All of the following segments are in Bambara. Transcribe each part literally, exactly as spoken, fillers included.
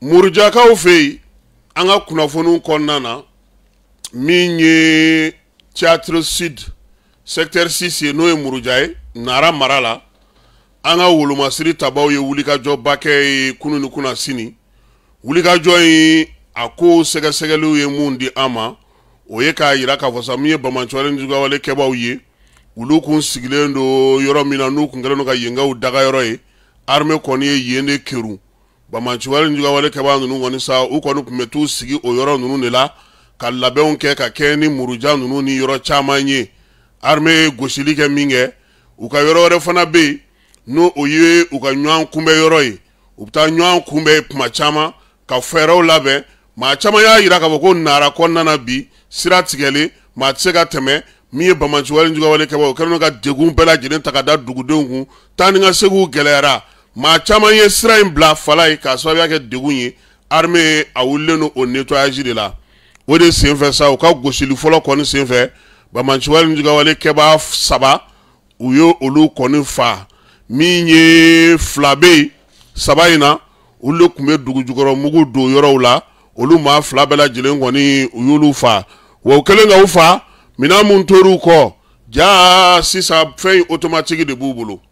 Murujakaw fe an ka kunnafoniw kɔnɔna na min ye Théâtre Sud secteur six ye n'o ye Muruja ye Nara mara la an ka wolomasiri tabaw ye wulikajɔba kɛ ye kunu ni kunna sini wulikajɔ in a ko sɛgɛsɛgɛliw ye mun di an ma o ye k'a yira k'a fɔ sa min ye Bamaɲɔgɔn jugawale kɛbaw ye olu kun sigilen do yɔrɔ min na n'u kun kɛlen do ka yengaw daga yɔrɔ ye armée kɔni ye yen de keru Bamaɲɔgɔn jugawale kɛbaw ninnu kɔni sa u kɔni kun bɛ t'u sigi o yɔrɔ ninnu de la ka labɛnw kɛ ka kɛ ni Muruja ninnu ni yɔrɔ caman ye armée gosili kɛ min kɛ u ka yɔrɔ wɛrɛ fana bɛ yen n'o o ye u ka ɲɔgɔn kunbɛ yɔrɔ ye u bɛ taa ɲɔgɔn kunbɛ kuma caman ka fɛɛrɛw labɛn maa caman y'a yira k'a fɔ ko Nara kɔnɔna na bi sira tigɛlen maa tɛ se ka tɛmɛ min ye Bamaɲɔgɔn jugawale kɛbaw o kɛlen do ka degun bɛɛ lajɛlen ta ka da dugudenw kun taa ni ka seginw gɛlɛyara maa caman ye sira in bila fala ye k'a sababuya kɛ degun ye armée a wulilen do o nettoyage de la o de senfɛ sa u ka gosili fɔlɔ kɔni senfɛ Bamaɲɔgɔn jugawale kɛba saba u ye olu kɔni fa min ye fila bɛ yen saba in na olu kun bɛ dugu jukɔrɔ mugu don yɔrɔw la olu maa fila bɛɛ lajɛlen kɔni u y'olu fa wa u kɛlen ka u fa minɛn mun tor'u kɔ jaa sisan fɛn automatique de b'u bolo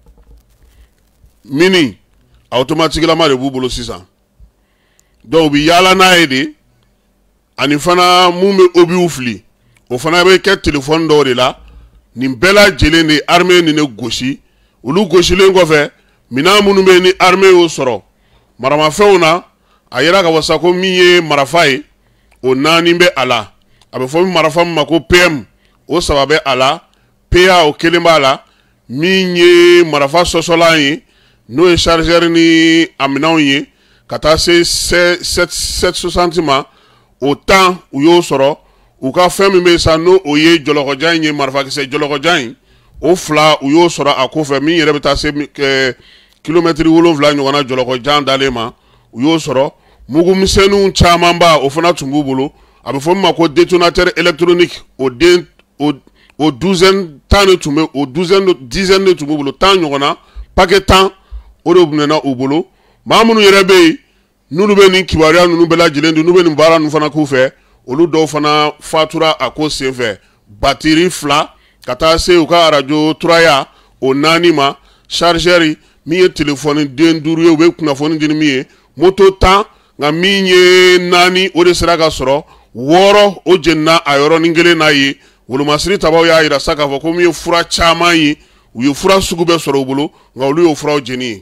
mini automatique lama de b'u bolo sisan donc u bɛ yaala n'a ye de ani fana mun bɛ obiw fili o fana bɛ kɛ téléphone dɔw de la nin bɛɛ lajɛlen de armée ni ne gosi olu gosilen kɔfɛ minɛn minnu bɛ ni armée y'o sɔrɔ maramafɛnw na a yira ka wasa ko min ye marafa ye o naani bɛ a la a bɛ fɔ min marafa min ma ko P M o saba bɛ a la P A o kelen b'a la min ye marafa sɔsɔlan ye n'o ye chargeur ni a minɛnw ye ka taa se sept soixante ma o temps u y'o sɔrɔ u ka fɛn min bɛ sa n'o o ye jɔlɔkɔjan ye marifakisɛ jɔlɔkɔjan o fila u y'o sɔrɔ a kɔfɛ min yɛrɛ bɛ taa se kilomɛtiri wolonwula ɲɔgɔnna jɔlɔkɔjan dalen ma u y'o sɔrɔ mugumisɛnninw camanba o fana tun b'u bolo a bɛ fɔ min ma ko détonateur électronique o den o o douzaine tan de tun bɛ o douzaine dizaine de tun b'u bolo tan ɲɔgɔnna paquet tan o de minɛna u bolo maa minnu yɛrɛ bɛ yen n'olu bɛ nin kibaruya ninnu bɛɛ lajɛlen dun n'u bɛ nin baara ninnu fana k'u fɛ olu dɔw fana fatura a ko senfɛ batiri fila ka taa se u ka arajo turaya o naani ma chargeur min ye téléphone den duuru ye u bɛ kunnafoni di ni min ye moto tan nka min ye naani o de sera ka sɔrɔ wɔɔrɔ o jenina a yɔrɔnin kelen n'a ye wolomasiri tabaw y'a yira sa k'a fɔ ko min ye fura caman ye u ye fura sugu bɛɛ sɔrɔ u bolo nka olu y'o furaw jeni ye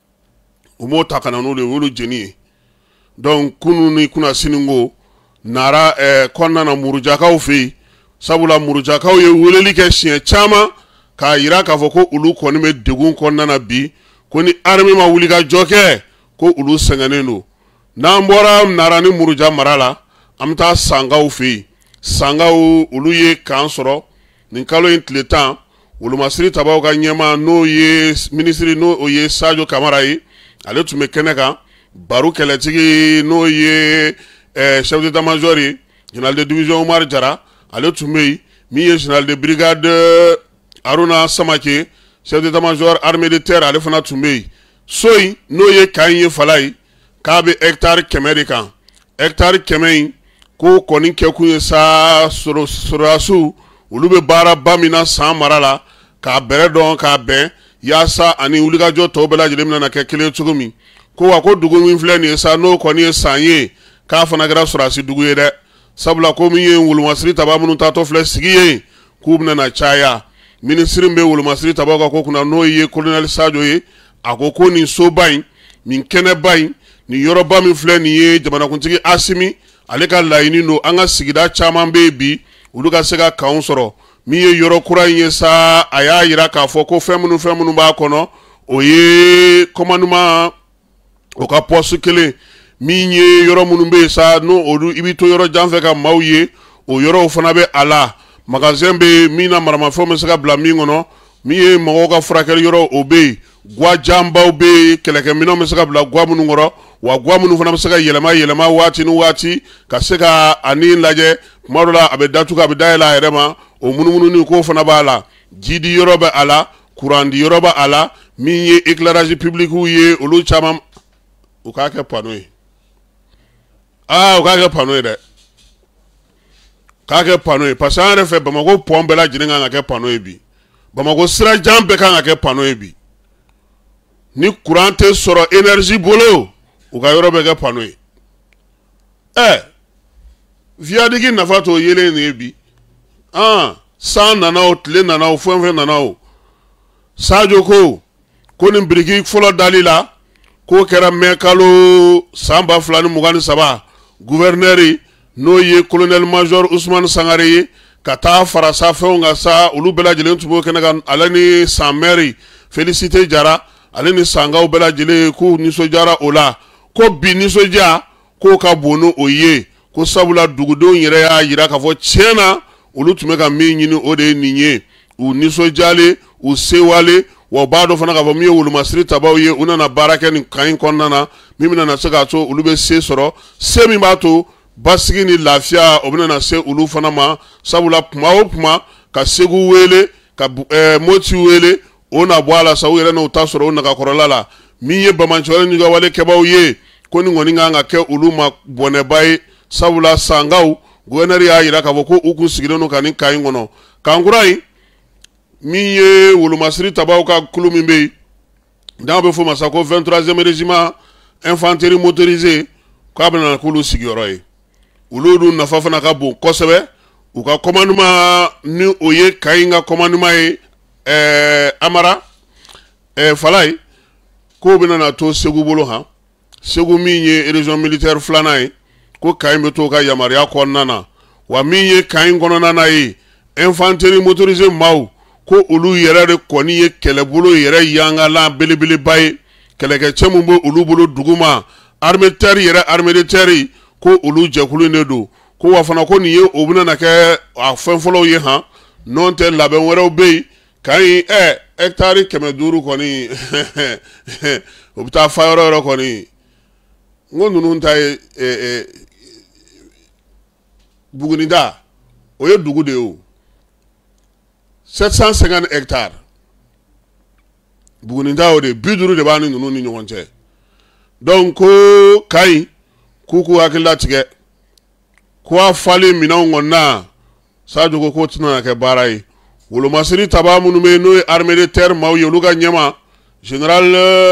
u m'o ta ka na n'olu ye u y'olu jeni ye donc kunu ni kunna sini ko Nara eh, kɔnɔna na Murujakaw fe yen sabula Murujakaw ye weleli kɛ siɲɛ caman k'a yira k'a fɔ ko olu kɔni bɛ degun kɔnɔna na bi ko ni armée ma wuli ka jɔ kɛ ko olu sɛgɛnnen don n'an bɔra Nara ni Muruja mara la an bɛ taa Sangaw fe yen Sangaw olu ye kan sɔrɔ nin kalo in tile tan wolomasiri tabaw ka ɲɛmaa n'o ye minisiri n'o o ye Sadio Kamara ye ale tun bɛ kɛnɛ kan baro kɛlɛtigi n'o ye Eh, chef d'état-major ye général de division Omar Jara ale tun bɛ yen min ye général de brigade Aruna Samake chef d'état-major armée de terre ale fana tun bɛ yen so in n'o ye kan ye fala ye k'a bɛ hectare kɛmɛ de kan hectare kɛmɛ in ko kɔni kɛkun ye sa sɔrɔdasiw olu bɛ baaraba min na san mara la k'a bɛrɛ dɔn k'a bɛn yaasa ani wulikajɔ tɔw bɛɛ lajɛlen bɛna kɛ kelen cogo min ko wa ko dugu min filɛ nin ye sa n'o kɔni ye san ye k'a fana kɛra sɔrɔdasi dugu ye dɛ sabula ko min ye wolomasiri taba minnu taatɔ filɛ sigi ye k'u bɛna na caya minisiri bɛ wolomasiri tabaw ka ko kunna n'o ye colonel Sadio ye a ko ko nin soba in nin kɛnɛba in nin yɔrɔba min filɛ nin ye jamanakuntigi Asimi ale ka laɲini don an ka sigida caman bɛ yen bi olu ka se ka kanw sɔrɔ min ye yɔrɔ kura in ye sa a y'a yira k'a fɔ ko fɛn minnu fɛn minnu b'a kɔnɔ o ye commandement o ka poste kelen min ye yɔrɔ minnu bɛ yen sa n'o olu i bɛ to yɔrɔ jan fɛ ka maaw ye o yɔrɔw fana bɛ a la magasin bɛ min na maramafɛnw bɛ se ka bila min kɔnɔ min ye mɔgɔw ka furakɛli yɔrɔ o bɛ yen gwa janbaw bɛ yen kɛlɛkɛminɛnw bɛ se ka bila gwa minnu kɔrɔ wa gwa minnu fana bɛ se ka yɛlɛma yɛlɛma waati ni waati ka se ka ani lajɛ kuma dɔ la a bɛ datugu a bɛ dayɛlɛ a yɛrɛ ma o munumununi k'o fana b'a la jidi yɔrɔ bɛ a la courant di yɔrɔ bɛ a la min ye éclairage public ye olu caman u k'a kɛ panneau ye ah o ka kɛ pano ye dɛ k'a kɛ pano ye parce que an yɛrɛ fɛ Bamako pont bɛɛ lajɛlen kan ka kɛ pano ye bi Bamako sirajan bɛɛ kan ka kɛ pano ye bi ni courant tɛ sɔrɔ énergie bolo u ka yɔrɔ bɛɛ kɛ pano ye ɛ viadigi nafa t'o yelen nin ye bi ah san nana o tile nana o fɛn fɛn nana o Sadio ko ko nin biriki fɔlɔ dali la k'o kɛra mai kalo san ba fila ni mugan ni saba gouverneur n'o ye colonel major Ousmane Sangare ye ka taa fara sa fɛnw kan sa olu bɛɛ lajɛlen tun b'o kɛnɛ kan ale ni san maire Félicité Jara ale ni sangaw bɛɛ lajɛlen k'u nisɔndiyara o la ko bi nisɔndiya k'o ka bon n'o ye ko sabula dugudenw yɛrɛ y'a yira k'a fɔ tiɲɛ na olu tun bɛ ka min ɲini o de ye nin ye u nisɔndiyalen u sewale wa b'a dɔn fana k'a fɔ min ye wolomasiri tabaw ye u nana baara kɛ nin kan in kɔnɔna na min bɛna se k'a to olu bɛ se sɔrɔ se min b'a to basigi ni lafiya o bɛna se olu fana ma sabula kuma o kuma ka Segu wele ka Moti wele o na bɔ a la sa u yɛrɛ n'o ta sɔrɔ o nagakɔrɔla la min ye Bamancɔrɔ ɲugawale kɛbaw ye ko nin kɔni kan ka kɛ olu ma bɔnɛba ye sabula sangaw gouverneur y'a yira k'a fɔ ko u kun sigilen don ka nin kan in kɔnɔ kankura in min ye wolomasiri tabaw ka kulu min bɛ yen n'a bɛ fɔ ma sa ko vingt-troisième régiment infanterie motorisée k'a bɛna k'olu sigiyɔrɔ ye olu dun nafa fana ka bon kosɛbɛ u ka commandement ni o ye Kayi ka commandement ye ɛɛ Amara ɛɛ Falaye k'o bɛna na to Segu bolo han Segu min ye région militaire filanan ye ko Kayi bɛ to ka yamaruya kɔnɔna na wa min ye Kayi kɔnɔna na ye infanterie motorisée maaw ko olu yɛrɛ de kɔni ye kɛlɛbolo yɛrɛ yangalan belebeleba ye kɛlɛkɛcɛ mun bɛ olu bolo duguma armée terre yɛrɛ armée de terre ko olu jɛkulu de do ko wa fana ko nin ye o bɛna na kɛ a fɛn fɔlɔw ye han n'o tɛ labɛn wɛrɛw bɛ yen Kayi ɛ hectare kɛmɛ duuru kɔni o bɛ taa fa yɔrɔ yɔrɔ kɔni n ko ninnu ta ye ɛ ɛ Bugunida o ye dugu de ye o sept cent cinquante hectares Bugunida o de bi duuru de b'a ni ninnu ni ɲɔgɔn cɛ donc ko Kayi k'u k'u hakili latigɛ ko a falen minɛnw kɔnɔna na Sadio ko k'o tɛna na kɛ baara ye wolomasiri taba minnu bɛ yen n'o ye armée de terre maaw ye olu ka ɲɛma général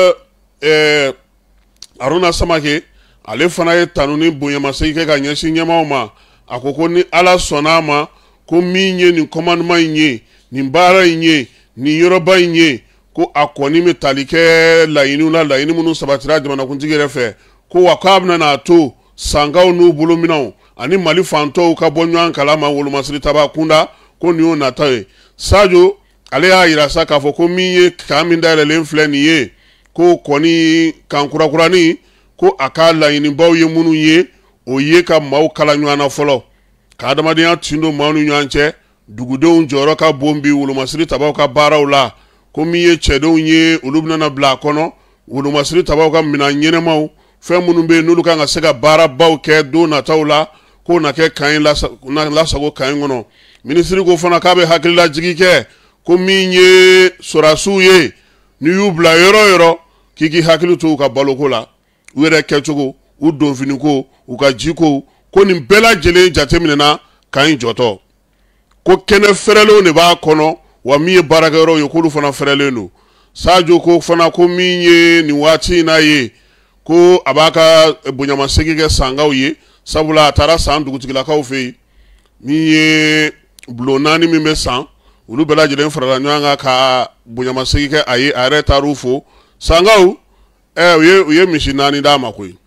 ɛɛ Aruna Samake ale fana ye tanu ni bonyamasegin kɛ ka ɲɛsin ɲɛmaaw ma a ko ko ni Ala sɔnna a ma ko min ye nin commandement in ye nin baara in ye nin yɔrɔba in ye ko a kɔni bɛ tali kɛ laɲiniw la laɲini minnu sabatira jamanakuntigi yɛrɛ fɛ ko wa k'a bɛna n'a to sangaw n'u bolominɛw ani Mali fantɔw ka bɔ ɲɔgɔn kalama wolomasiri taba kunda ko nin y'o nata ye Sadio ale y'a yira sa k'a fɔ ko min ye kan min dayɛlɛlen filɛ nin ye ko kɔni kan kurakurani ko a ka laɲinibaw ye minnu ye o ye ka maaw kala ɲɔgɔn na fɔlɔ ka adamadenya tin don maaw ni ɲɔgɔn cɛ dugudenw jɔyɔrɔ ka bon bi wolomasiri tabaw ka baaraw la ko min ye cɛdenw ye olu bɛna bila a kɔnɔ wolomasiri tabaw ka minɛn ɲɛnɛmaw fɛn minnu bɛ yen n'olu kan ka se ka baarabaw kɛ don nataw la k'o na kɛ kan in lasago kan in kɔnɔ minisiri ko fana k'a bɛ hakililajigi kɛ ko min ye sɔrɔdasiw ye n'i y'u bila yɔrɔ o yɔrɔ k'i k'i hakili to u ka baloko la u yɛrɛ kɛcogo u donfiniko u ka jiko ko nin bɛɛ lajɛlen jateminɛna kan in jɔtɔ ko kɛnɛ fɛrɛlenw de b'a kɔnɔ wa min ye baarakɛyɔrɔw ye k'olu fana fɛrɛlen don Sadio ko fana ko min ye nin waati in na ye ko a b'a ka bonyamasegin kɛ sangaw ye sabula a taara san dugutigilakaw fɛ yen min ye bulon naani min bɛ san olu bɛɛ lajɛlen farala ɲɔgɔn kan ka bonyamasegin kɛ a ye a yɛrɛ taar'u fo sangaw ɛ u ye u ye misi naani d'a ma koyi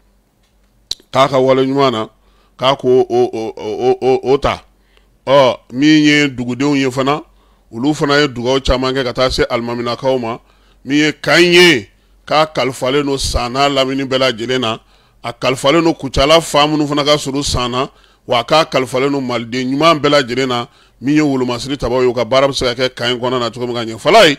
k'a ka wale ɲuman na k'a ko o o o o o ta ɔ min ye dugudenw ye fana olu fana ye dugawu caman kɛ ka taa se alimaminakaw ma min ye kan ye k'a kalifalen don san n'a lamini bɛɛ lajɛlen na a kalifalen don Kucala fa minnu fana ka surun san na wa k'a kalifalen don maliden ɲuman bɛɛ lajɛlen na min ye wolomasiri tabaw ye u ka baara bɛ se ka kɛ kan in kɔnɔna na cogo min ka ɲɛ Falaye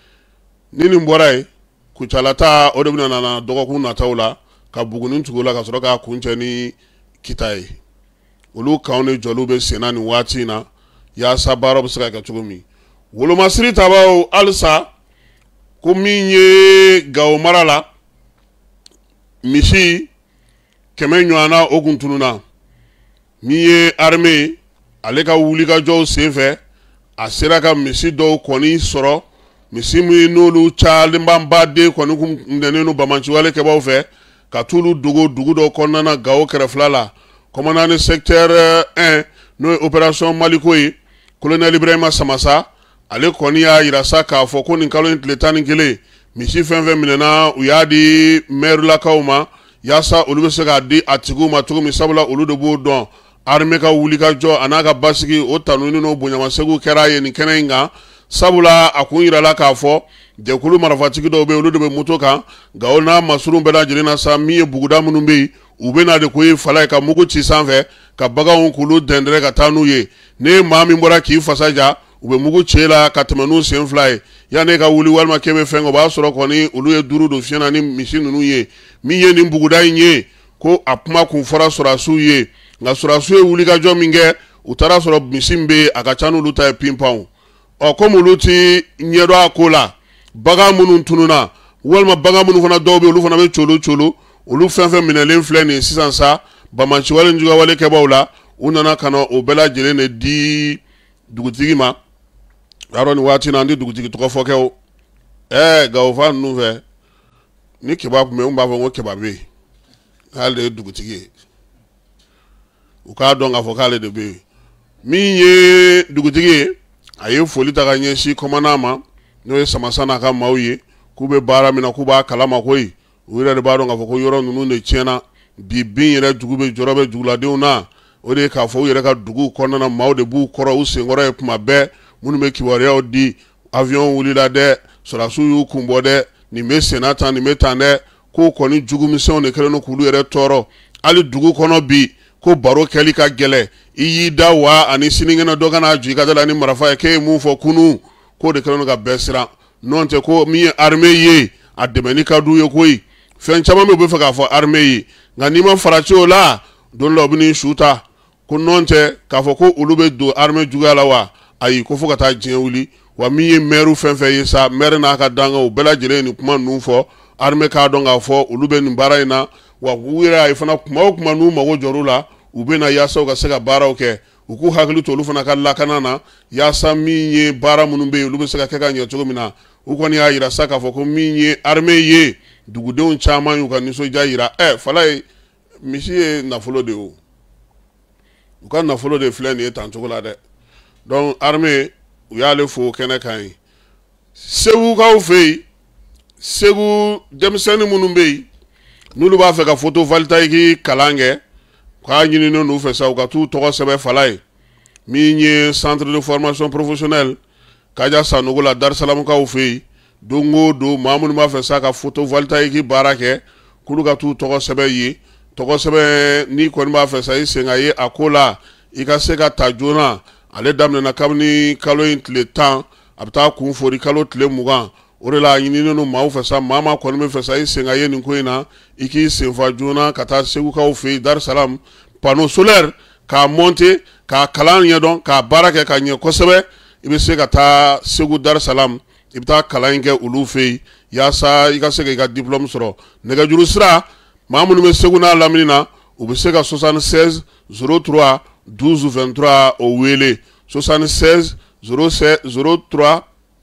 ni nin bɔra yen Kucala ta o de bɛna na dɔgɔkun nataw la ka Buguni tugu la ka sɔrɔ k'a kuncɛ ni Kita ye olu kanw ni jɔliw bɛ senna nin waati in na yaasa baara bɛ se ka kɛ cogo min wolomasiri tabaw halisa ko min ye Gawo mara la misi kɛmɛ ɲɔgɔnna o kun tununa min ye armée ale ka wulikajɔw senfɛ a sera ka misi dɔw kɔni sɔrɔ misi min n'olu cayalenba den kɔni kun nɛnnen bamanciwale kɛbaw fɛ ka t'olu dogo dugu dɔ kɔnɔna Gao kɛrɛfɛla la commandant de secteur un n'o ye opération Maliko ye colonel Ibrahima Samassa ale kɔni y'a yira sa k'a fɔ ko nin kalo in tile tan ni kelen misi fɛn fɛn minɛna u y'a di maire lakaw ma yaasa olu bɛ se k'a di a tigiw ma cogo min sabula olu de b'o dɔn armée ka wulikajɔ a n'a ka basigi o tanuni n'o bonyamasegu kɛra ye nin kɛnɛ in kan sabula a kun yirala k'a fɔ jɛkulu marifatigi dɔw bɛ olu de bɛ moto kan Gao n'a masurun bɛɛ lajɛlen na sa min ye buguda minnu bɛ yen u bɛ na de ko ye fala ye ka mugu ci sanfɛ ka baganw k'olu dɛndɛrɛ ka taa n'u ye ne maa min bɔra k'i fasa ja u bɛ mugu ci la ka tɛmɛ n'u sen fila ye yanni ka wuli walima k'e bɛ fɛn o b'a sɔrɔ kɔni olu ye duuru don fiɲɛna ni misi ninnu ye min ye nin buguda in ye ko a kuma kun fɔra sɔrɔdasiw ye nka sɔrɔdasiw ye wulikajɔ min kɛ u taara sɔrɔ misi min bɛ yen a ka ca n'olu ta ye pinpanw ɔ komi olu ti ɲɛdɔn a ko la bagan minnu tununa walima bagan minnu fana dɔw bɛ olu fana bɛ colo colo olu fɛn fɛn minɛlen filɛ nin ye sisan sa bamanciwale ni jugawale kɛbaw la u nana ka na o bɛɛ lajɛlen de di dugutigi ma yàrá ni waati na an di dugutigi tɔgɔ fɔ kɛ o ɛɛ Gawofa ninnu fɛ ni keba kun bɛ n b'a fɔ ko keba bɛ yen k'ale de ye dugutigi ye u k'a dɔn k'a fɔ k'ale de bɛ yen min ye dugutigi ye a ye foli ta ka ɲɛsin commandant ma n'o ye Samassa n'a ka maaw ye k'u bɛ baara min na k'u b'a kalama koyi u yɛrɛ de b'a dɔn k'a fɔ ko yɔrɔ ninnu de tiɲɛna bi bin yɛrɛ jugu bɛ jɔrɔ bɛ duguladenw na o de ye k'a fɔ u yɛrɛ ka duguw kɔnɔna maaw de b'u kɔrɔ u senkɔrɔ ye kuma bɛɛ minnu bɛ kibaruyaw di avion wulila dɛ sɔrɔdasiw y'u kun bɔ dɛ nin bɛ senna tan nin bɛ tan dɛ ko kɔni jugumisɛnw de kɛlen don k'olu yɛrɛ tɔɔrɔ hali dugu kɔnɔ bi ko baro kɛli ka gɛlɛ i y'i da wa ani sinikɛnɛ dɔ kana jɔ i ka da la ni marifa ye k'e ye mun fɔ kunun k'o de kɛlen don ka bɛɛ siran n'o tɛ ko min ye armée ye a dɛmɛni ka d'u ye koyi fɛn caman bɛ u bɛ fɛ k'a fɔ armée ye nka n'i ma farati o la don dɔ u bɛ n'i su ta ko n'o tɛ k'a fɔ ko olu bɛ don armée juguya la wa ayi ko fo ka taa diɲɛ wuli wa min ye maire fɛn fɛn ye sa maire n'a ka danga o bɛɛ lajɛlen nin kuma ninnu fɔ armée k'a dɔn k'a fɔ olu bɛ nin baara in na wa u yɛrɛ y'a ye fana kuma o kuma n'u mago jɔr'u la u bɛ na yaasa u ka se ka baaraw kɛ u k'u hakili to olu fana ka lakana na yaasa min ye baara minnu bɛ yen olu bɛ se ka kɛ ka ɲɛ cogo min na u kɔni y'a yira sa k'a fɔ ko min ye armée ye dugudenw caman y'u ka nisɔndiya yira ɛ fala ye misi ye nafolo de ye o u ka nafolo de filɛ nin ye tancogo la dɛ donc armée u y'ale fo kɛnɛ kan ye segukaw fɛ yen segu denmisɛnnin minnu bɛ yen n'olu b'a fɛ ka photovoltaïque kalan kɛ k'a ɲininen n'u fɛ sa u ka t'u tɔgɔ sɛbɛn fala ye min ye centre de formation professionnelle Kaja Sanogo la Dar Salamukaw fɛ yen don o don maa minnu b'a fɛ sa ka photovoltaïque baara kɛ k'olu ka t'u tɔgɔ sɛbɛn ye tɔgɔ sɛbɛn n'i kɔni b'a fɛ sa i sen ka ye a ko la i ka se ka ta joona ale daminɛna kabini kalo in tile tan a bɛ taa kun fori kalo tile mugan o de la a ɲininen don maaw fɛ sa maa maa kɔni bɛ fɛ sa i sen ka ye nin ko in na i k'i senfa joona ka taa segukaw fɛ yen Dar Salam panneau solaire k'a monter k'a kalan ɲɛdɔn k'a baara kɛ ka ɲɛ kosɛbɛ i bɛ se ka taa Segu Dar Salam i bɛ taa kalan in kɛ olu fɛ yen yaasa i ka se k'i ka diplôme sɔrɔ nɛgɛjuru sira maa minnu bɛ Segu n'a lamini na u bɛ se ka soixante-seize zéro trois douze vingt-trois o wele soixante-seize zéro trois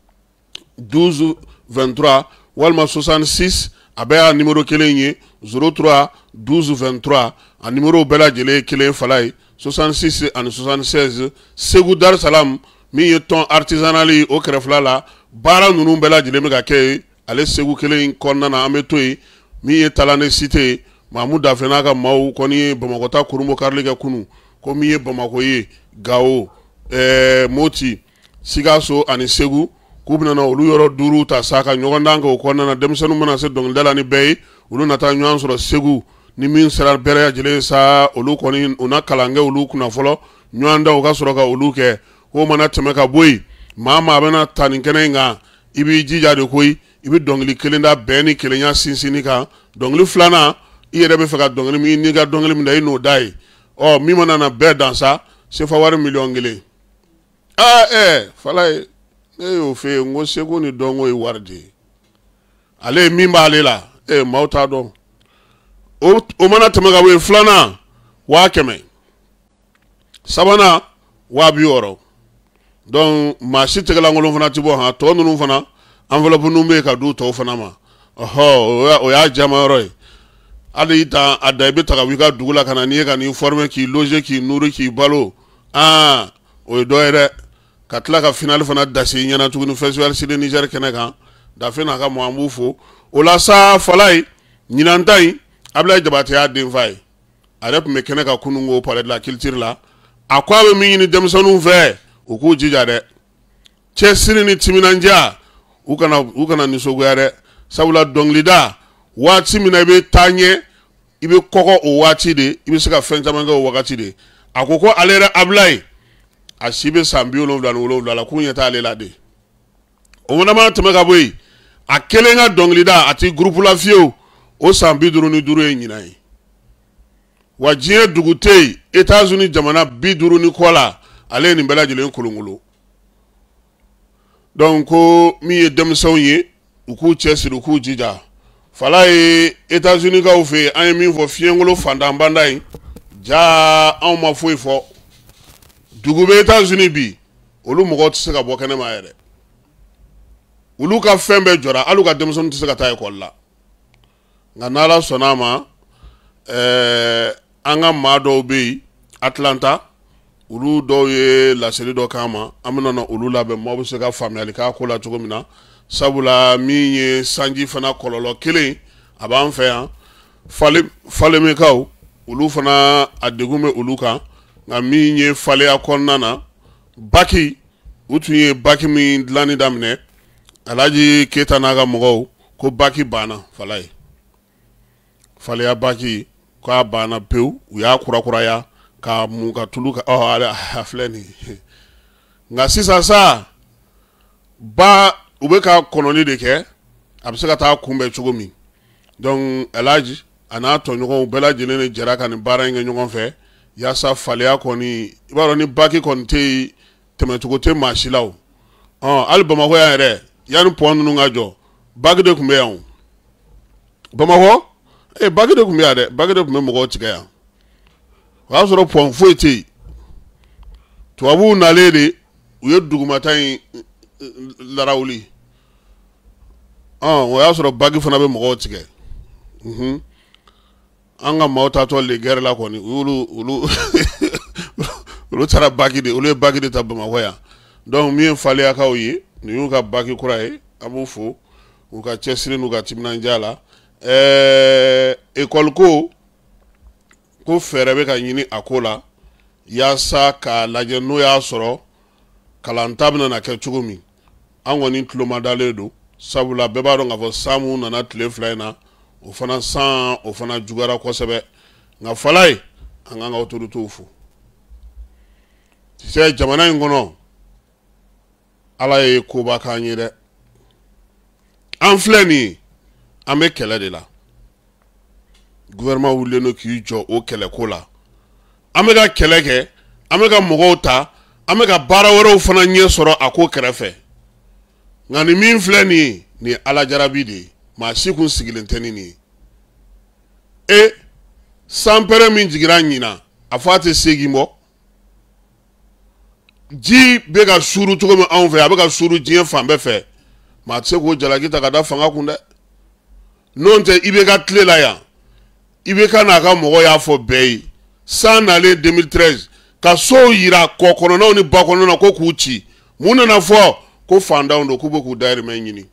douze vingt-trois walima soixante-six a bɛ y'a numéro kelen ye zéro trois douze vingt-trois a numéro bɛɛ lajɛlen ye kelen fala ye soixante-six ani soixante-seize Segu Dar Salam min ye tɔn artisanal ye o kɛrɛfɛla la baara ninnu bɛɛ lajɛlen bɛ ka kɛ ye ale Segu kelen in kɔnɔna na an bɛ to yen min ye Talane cité ye Mahamu Dafɛ n'a ka maaw kɔni ye Bamakɔta Kurumbo karili kɛ kunun ko min ye Bamako ye Gao ɛɛ Moti Sikaso ani Segu k'u bɛna na olu yɔrɔ duuru ta sa ka ɲɔgɔn dan kɛ o kɔnɔna na denmisɛnninw mana se dɔnkilida la ni bɛɛ ye olu na taa ɲɔgɔn sɔrɔ Segu ni min sera bɛɛ lajɛlen sa olu kɔni u na kalan kɛ olu kunna fɔlɔ ɲɔgɔn dan u ka sɔrɔ ka olu kɛ k'o mana tɛmɛ ka bɔ yen maa maa bɛna ta nin kɛnɛ in kan i b'i jija de koyi i bɛ dɔnkili kelen da bɛn ni kelenya sinsinni kan dɔnkili filanan i yɛrɛ bɛ fɛ ka dɔnkili min n'i ka dɔnkili min da i n'o da ye ɔ min mana na bɛɛ dan sa sefa wari miliyɔn kelen aa ɛ fala ye ne y'o fɛ yen n ko Segu ni dɔnko ye wari de ye ale ye min b'ale la ee maaw t'a dɔn o o mana tɛmɛ ka bɔ yen filanan waa kɛmɛ sabanan waa bi wɔɔrɔ donc maa si tɛgɛlankolon fana ti bɔ han tɔ ninnu fana enveloppe ninnu bɛ yen ka di tɔw fana ma ɔhɔ o y'a jama yɔrɔ ye hali ta a da i bɛ ta ka bɔ i ka dugu la ka na n'i ye ka n'i former k'i loger k'i nourrir k'i balo aa o ye dɔ ye dɛ ka tila ka finale fana dasi i ɲɛna tuguni festival Sidi Niger kɛnɛ kan Dafe n'a ka mɔgɔ an b'u fo o la sa Falaye ɲinan ta in Ablaye Jabate y'a den fa ye a yɛrɛ tun bɛ kɛnɛ kan kunun ko palais de la culture la a ko a bɛ min ɲini denmisɛnninw fɛ u k'u jija dɛ cɛsiri ni timinandiya u kana u kana nisɔngoya dɛ sabula dɔnkilida waati min na i bɛ taa ɲɛ i bɛ kɔgɔ o waati de i bɛ se ka fɛn caman kɛ o wagati de a ko ko ale yɛrɛ Ablaye a si bɛ san bi wolonwula ni wolonwula la k'u ɲɛ t'ale la de o mana mana tɛmɛ ka bɔ yen a kelen ka dɔnkilida a ti groupe la fiyewu o san bi duuru ni duuru ye ɲinan ye wa diɲɛ dugu tɛ yen États-Unis jamana bi duuru ni kɔ la ale ye nin bɛɛ lajɛlen kolonkolon donc ko min ye denmisɛnw ye u k'u cɛsiri u k'u jija Falaye États-Unis kaw fɛ yen an ye min fɔ fiɲɛkolo fantanbanda in ja anw ma foyi fɔ dugu bɛ États-Unis bi olu mɔgɔw tɛ se ka bɔ kɛnɛma yɛrɛ olu ka fɛn bɛɛ jɔra hali u ka denmisɛnninw tɛ se ka taa ekɔli la nka n'Ala sɔnn'a ma ɛɛ an ka maa dɔw bɛ yen Atlanta olu dɔw ye laseli dɔ k'an ma an bɛna na olu labɛn maaw bɛ se ka faamuyali k'a ko la cogo min na sabula min ye sanji fana kɔlɔlɔ kelen a b'an fɛ yan fale falemekaw olu fana a degun bɛ olu kan nka min ye faleya kɔnɔna na baki u tun ye baki min dilanni daminɛ Alhaji Keyita n'a ka mɔgɔw ko baki banna Falaye faleya baki k'a banna pewu u y'a kurakuraya ka mun ka tulu ka ɔ ale a filɛ nin ye nka sisan sa ba u bɛ ka kɔnɔni de kɛ a bɛ se ka taa kunbɛn cogo min donc Alhaji a n'a tɔɲɔgɔnw bɛɛ lajɛlen de jɛra ka nin baara in kɛ ɲɔgɔn fɛ yaasa faleya kɔni i b'a dɔn ni baki kɔni tɛ yen tɛmɛcogo tɛ maa si la o ɔ hali Bamakɔ yan yɛrɛ yanni pɔn ninnu ka jɔ baki de tun bɛ yan o Bamakɔ ee baki de tun bɛ yan dɛ baki de tun bɛ mɔgɔw tigɛ yan o y'a sɔrɔ pɔn foyi tɛ yen tubabuw nalen de u ye dugumata in larawuli ɔn o y'a sɔrɔ baki fana bɛ mɔgɔw tigɛ unhun an ka maaw taatɔ le guerre la kɔni olu olu olu taara baki de olu ye baki de ta Bamakɔ yan donc min ye faleyakaw ye nin y'u ka baki kura ye an b'u fo u ka cɛsiri n'u ka timinandiya la ɛɛ ekɔli ko ko fɛɛrɛ bɛ ka ɲini a ko la yaasa k'a lajɛ n'o y'a sɔrɔ kalanta bɛna na kɛ cogo min an kɔni tulo ma dalen don sabula bɛɛ b'a dɔn k'a fɔ san mun nana tile fila in na o fana san o fana juguyara kosɛbɛ nka Falaye an k'an ka autorités fo sɛ jamana in kɔnɔ Ala ye koba k'an ye dɛ an filɛ nin ye an bɛ kɛlɛ de la gouvernement wulilen don k'i jɔ o kɛlɛko la an bɛ ka kɛlɛ kɛ an bɛ ka mɔgɔw ta an bɛ ka baara wɛrɛw fana ɲɛ sɔrɔ a ko kɛrɛfɛ nka nin min filɛ nin ye nin ye Ala jarabi de ye maa si kun sigilen tɛ ni nin ye e sanpɛrɛ min jigira ɲinan a fɔ a tɛ segin bɔ ji bɛ ka suru cogo min anw fɛ a bɛ ka suru diɲɛ fan bɛɛ fɛ maa tɛ se k'o jalaki ta ka da fanga kun dɛ n'o tɛ I B K tile la yan I B K n'a ka mɔgɔ y'a fɔ bɛɛ ye san nalen deux mille treize ka sow yira kɔ kɔnɔnaw ni ba kɔnɔnaw ko k'u ci mun nana fɔ ko fantanw don k'u bɛ k'u dahirimɛ ɲini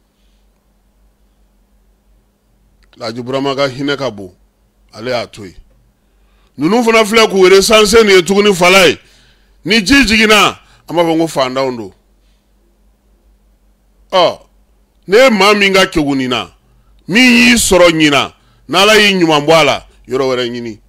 Laji Burama ka hinɛ ka bon ale y'a to yen ninnu fana filɛ k'u recenser nin ye tuguni Falaye ni ji jiginna an b'a fɔ ko fantanw don ɔ ne ye maa min ka kegu nin na min y'i sɔrɔ ɲinan n'Ala y'i ɲuman bɔ a la yɔrɔ wɛrɛ ɲini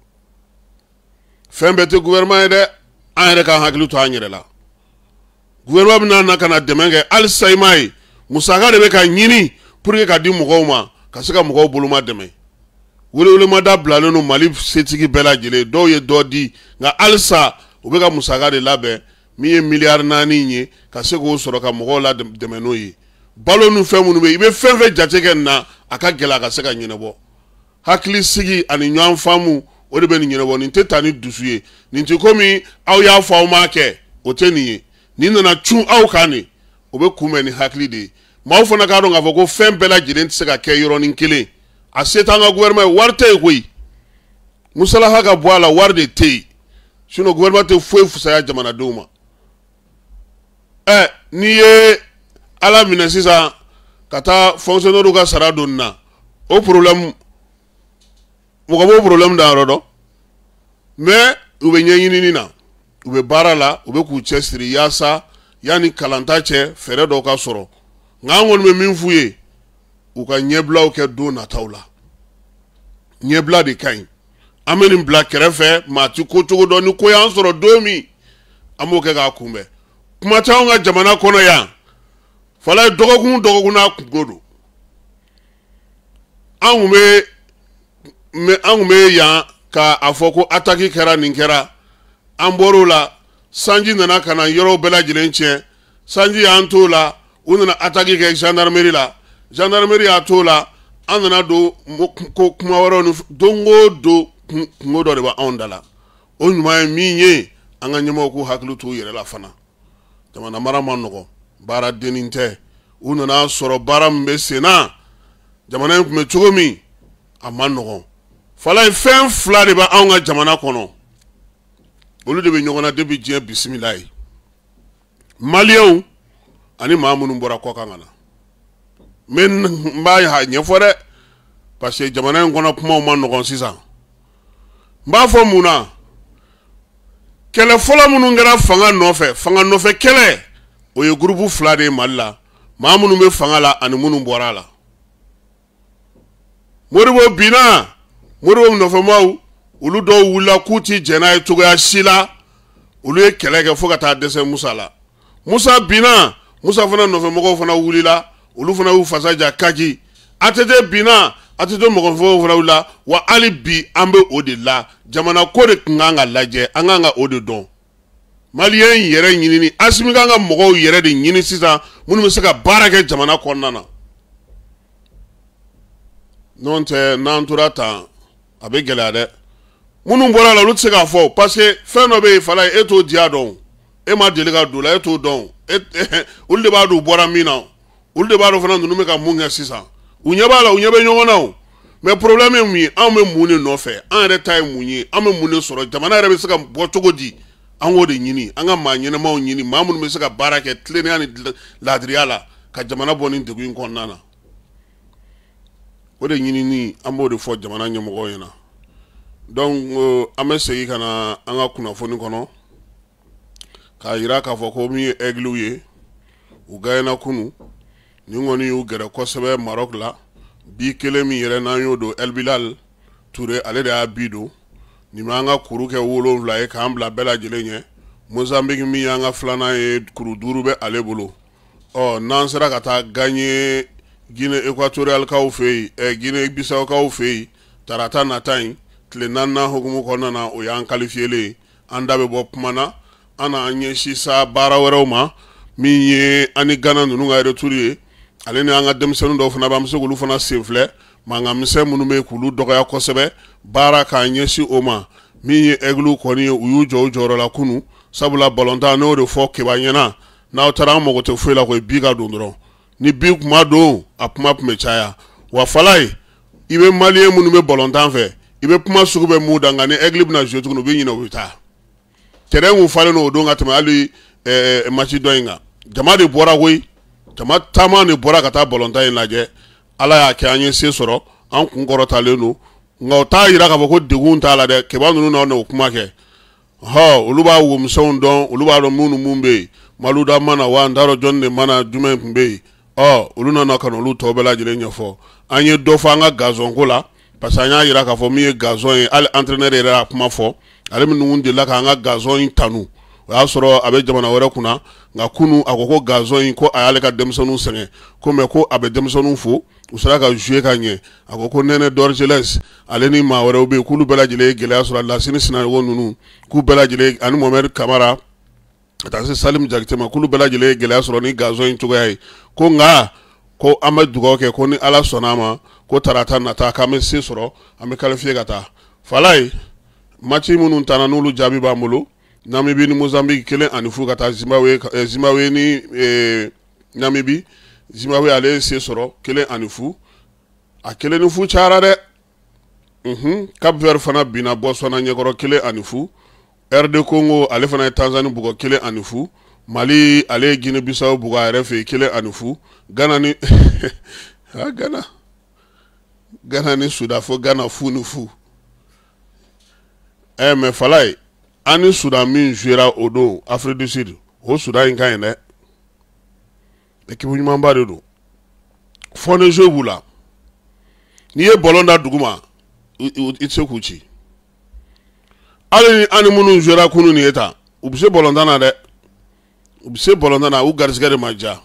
fɛn bɛɛ tɛ gouvernement ye dɛ an yɛrɛ k'an hakili to an yɛrɛ la gouvernement bɛna na ka na dɛmɛ kɛ halisa i m'a ye musaka de bɛ ka ɲini pour que ka di mɔgɔw ma ka se ka mɔgɔw boloma dɛmɛ welewelemada bilalen don Mali setigi bɛɛ lajɛlen dɔw ye dɔ di nka halisa u bɛ ka musaka de labɛn min ye miliyari naani ye ka se k'o sɔrɔ ka mɔgɔw la dɛmɛ n'o ye balo ni fɛn minnu bɛ yen I bɛ fɛn fɛn jate kɛ nin na a ka gɛlɛn a ka se ka ɲɛnabɔ hakili sigi ani ɲɔgɔn faamu o de bɛ nin ɲɛnabɔ nin tɛ taa ni dusu ye nin tɛ komi aw y'a fɔ aw m'a kɛ o tɛ nin ye nin nana cun aw kan de o bɛ kunbɛn ni hakili de ye maaw fana k'a dɔn k'a fɔ ko fɛn bɛɛ lajɛlen tɛ se ka kɛ yɔrɔnin kelen a se t'an ka gouvernement ye wari tɛ yen koyi musalaha ka bɔ a la wari de tɛ yen sinon gouvernement tɛ foyi fisaya jamanadenw ma ɛ n'i ye ala minɛ sisan ka taa fonctionnaire ka sara don nin na o problème mɔgɔ b'o problème da yɔrɔ dɔn mais u bɛ ɲɛɲinini na u bɛ baara la u bɛ k'u cɛsiri yaasa yanni kalanta cɛ fɛɛrɛ dɔw ka sɔrɔ nka an kɔni bɛ min f'u ye u ka ɲɛbilaw kɛ don nataw la ɲɛbila de ka ɲi an bɛ nin bila kɛrɛfɛ maa ti ko cogo dɔn ni ko y'an sɔrɔ don min an b'o kɛ k'a kunbɛn kuma t'anw ka jamana kɔnɔ yan fɔlɔ ye dɔgɔkun dɔgɔkun n'a kungo don an kun bɛ an kun bɛ yan ka a fɔ ko attaque kɛra nin kɛra an bɔr'o la sanji nana ka na yɔrɔw bɛɛ lajɛlen tiɲɛ sanji y'an t'o la u nana attaque kɛ gendarmerie la gendarmerie y'a t'o la an nana don ko kuma wɛrɛw ni don o don kungo dɔ de b'anw da la o ɲuman ye min ye an ka ɲɛmɔgɔw k'u hakili to u yɛrɛ la fana jamana mara ma nɔgɔ baara dennin tɛ u nana sɔrɔ baara min bɛ sen na jamana in tun bɛ cogo min a ma nɔgɔn fɔlɔ ye fɛn fila de b'anw ka jamana kɔnɔ olu de bɛ ɲɔgɔn na depuis diɲɛ bisimila ye maliyɛnw ani maa minnu bɔra kɔkan ka na n b'a ɲɛfɔ dɛ parce que jamana in kɔnɔ kumaw ma nɔgɔn sisan n b'a fɔ mun na kɛlɛ fɔlɔ minnu kɛra fanga nɔfɛ fanga nɔfɛ kɛlɛ o ye groupe fila de ye Mali la maa minnu bɛ fanga la ani minnu bɔra a la Modibo binna Modibo nɔfɛmaw olu dɔw wulila k'u ti jɛn n'a ye cogoya si la olu ye kɛlɛ kɛ fo ka taa dɛsɛ Musa la Musa binna Musa fana nɔfɛmɔgɔw fana wulila olu fana y'u fasa ja Kaki A T T binna A T T mɔgɔfɛnw fana wulila wa hali bi an bɛ o de la jamana ko de kun kan ka lajɛ an kan ka o de dɔn maliyɛn yɛrɛ ɲinini Asimi kan ka mɔgɔw yɛrɛ de ɲini sisan minnu bɛ se ka baara kɛ jamana kɔnɔna na n'o tɛ n'an tora tan a bɛ gɛlɛya dɛ minnu bɔra la olu tɛ se k'a fɔ parce que fɛn dɔ bɛ yen fala e t'o diya dɔn e ma deli ka don la e t'o dɔn olu de b'a dɔn u bɔra min na olu de b'a dɔn fana ninnu bɛ ka mun kɛ sisan u ɲɛ b'a la u ɲɛ bɛ ɲɔgɔn na o mais problème ye mun ye anw bɛ mun de nɔfɛ an yɛrɛ ta ye mun ye an bɛ mun de sɔrɔ jamana yɛrɛ bɛ se ka bɔ cogo di an k'o de ɲini an ka maa ɲɛnɛmaw ɲini maa minnu bɛ se ka baara kɛ tilennenya ni laadiriya la ka jamana bɔ nin degun in kɔnɔna na o de ɲinini an b'o de fɔ jamana ɲɛmɔgɔw ɲɛna donc an bɛ segin ka na an ka kunnafoni kɔnɔ k'a jira k'a fɔ ko min ye aigle ye u gagné kunu ni kɔni y'u gɛrɛ kosɛbɛ Maroc la bi kelen min yɛrɛ n'an y'o don El Bilal Touré ale de y'a bi don nin b'an ka kuru kɛ wolonwula ye k'an bila bɛɛ lajɛlen ɲɛ Mozambique min y'an ka filanan ye kuru duuru bɛ ale bolo ɔ n'an sera ka taa gagné Guinée équatoriale kaw fɛ yen ɛ Guinée Bissau kaw fɛ yen tarata nata in tile naaninan hukumu kɔnɔna na o y'an qualifiélen ye an da bɛ bɔ kuma na an n'an ɲɛsin sa baara wɛrɛw ma min ye an ni Ghana ninnu ka retour ye ale ni an ka denmisɛnnin dɔw fana b'an bɛ se k'olu fana sen filɛ mankan misɛn minnu bɛ k'olu dɔgɔya kosɛbɛ baara k'an ɲɛsin o ma min ye aigle kɔni ye u y'u jɔ u jɔyɔrɔ la kunu sabula balontan n'o de fɔ keba ɲɛna n'aw taara an mago tɛ foyi la ko bi ka don dɔrɔn ni bi kuma don a kuma tun bɛ caya wa fala ye i bɛ maliyɛn minnu bɛ balontan fɛ i bɛ kuma sugu bɛ mun da nka ni aigle bɛna jouer tuguni u bɛ ɲinɛ u bɛ taa terrain kun falen o don ka tɛmɛ hali ɛɛ match dɔ in kan jama de bɔra koyi jama caman de bɔra ka taa balontan in lajɛ ala y'a kɛ an ye se sɔrɔ an kun kɔrɔtalen don nka o t'a yira k'a fɔ ko degun t'a la dɛ keba ninnu na o kuma kɛ hɔ olu b'a womisɛnw dɔn olu b'a dɔn mun ni mun bɛ yen maluda mana wa n t'a dɔn jɔnni de mana jumɛn tun bɛ yen ɔ olu nana ka na olu tɔ bɛɛ lajɛlen ɲɛfɔ an ye dɔ fɔ an ka gazon ko la parce que an y'a yira k'a fɔ min ye gazon ye hali entraîneur yɛrɛ y'a kuma fɔ ale min ninnu delila k'an ka gazon in tanu o y'a sɔrɔ a bɛ jamana wɛrɛ kunna nka kunu a ko ko gazon in ko a y'ale ka denmisɛnninw sɛgɛn ko mɛ ko a bɛ denmisɛnninw fo u sera ka jouer ka ɲɛ a ko ko nɛnɛ dorjeles ale ni maa wɛrɛw bɛ yen k'olu bɛɛ lajɛlen ye gɛlɛya sɔrɔ Lasini Sinagogo ninnu k'u bɛɛ lajɛlen ani Mohamed Kamara ka taa se Salim Jakite ma k'olu bɛɛ lajɛlen ye gɛlɛya sɔrɔ ni gazon in cogoya ye ko nka ko an bɛ dugawu kɛ ko ni Ala sɔnna a ma ko tarata nata k'an bɛ se sɔrɔ an bɛ qualifier ka taa Falaye match minnu tana n'olu jaabi b'an bolo Namibie ni Mozambique kelen ani fu ka taa Zimbabwe eh, Zimbabwe ni eh, Namibie Zimbabwe ale se sɔrɔ kelen ani fu a kelen ni fu cayara dɛ mhm Cap Vert fana binna Botswana ɲɛkɔrɔ kelen ani fu R D Congo ale fana ye Tanzanie bugɔ kelen ani fu Mali ale ye Guinée Bissau bugɔ a yɛrɛ fɛ yen kelen ani fu Ghana ni ah Ghana Ghana ni Sudan fo Ghana fu ni fu eh mais Falaye ani Sudan min jouera o don Afrique du Sud o Sudan in ka ɲi dɛ équipe ɲumanba de don fɔ ni jeu b'u la n'i ye ballon da duguma i tɛ se k'u ci hali ni ani minnu jouera kunu nin ye tan u bɛ se ballon tan na dɛ u bɛ se ballon tan na u garisɛgɛ de ma ja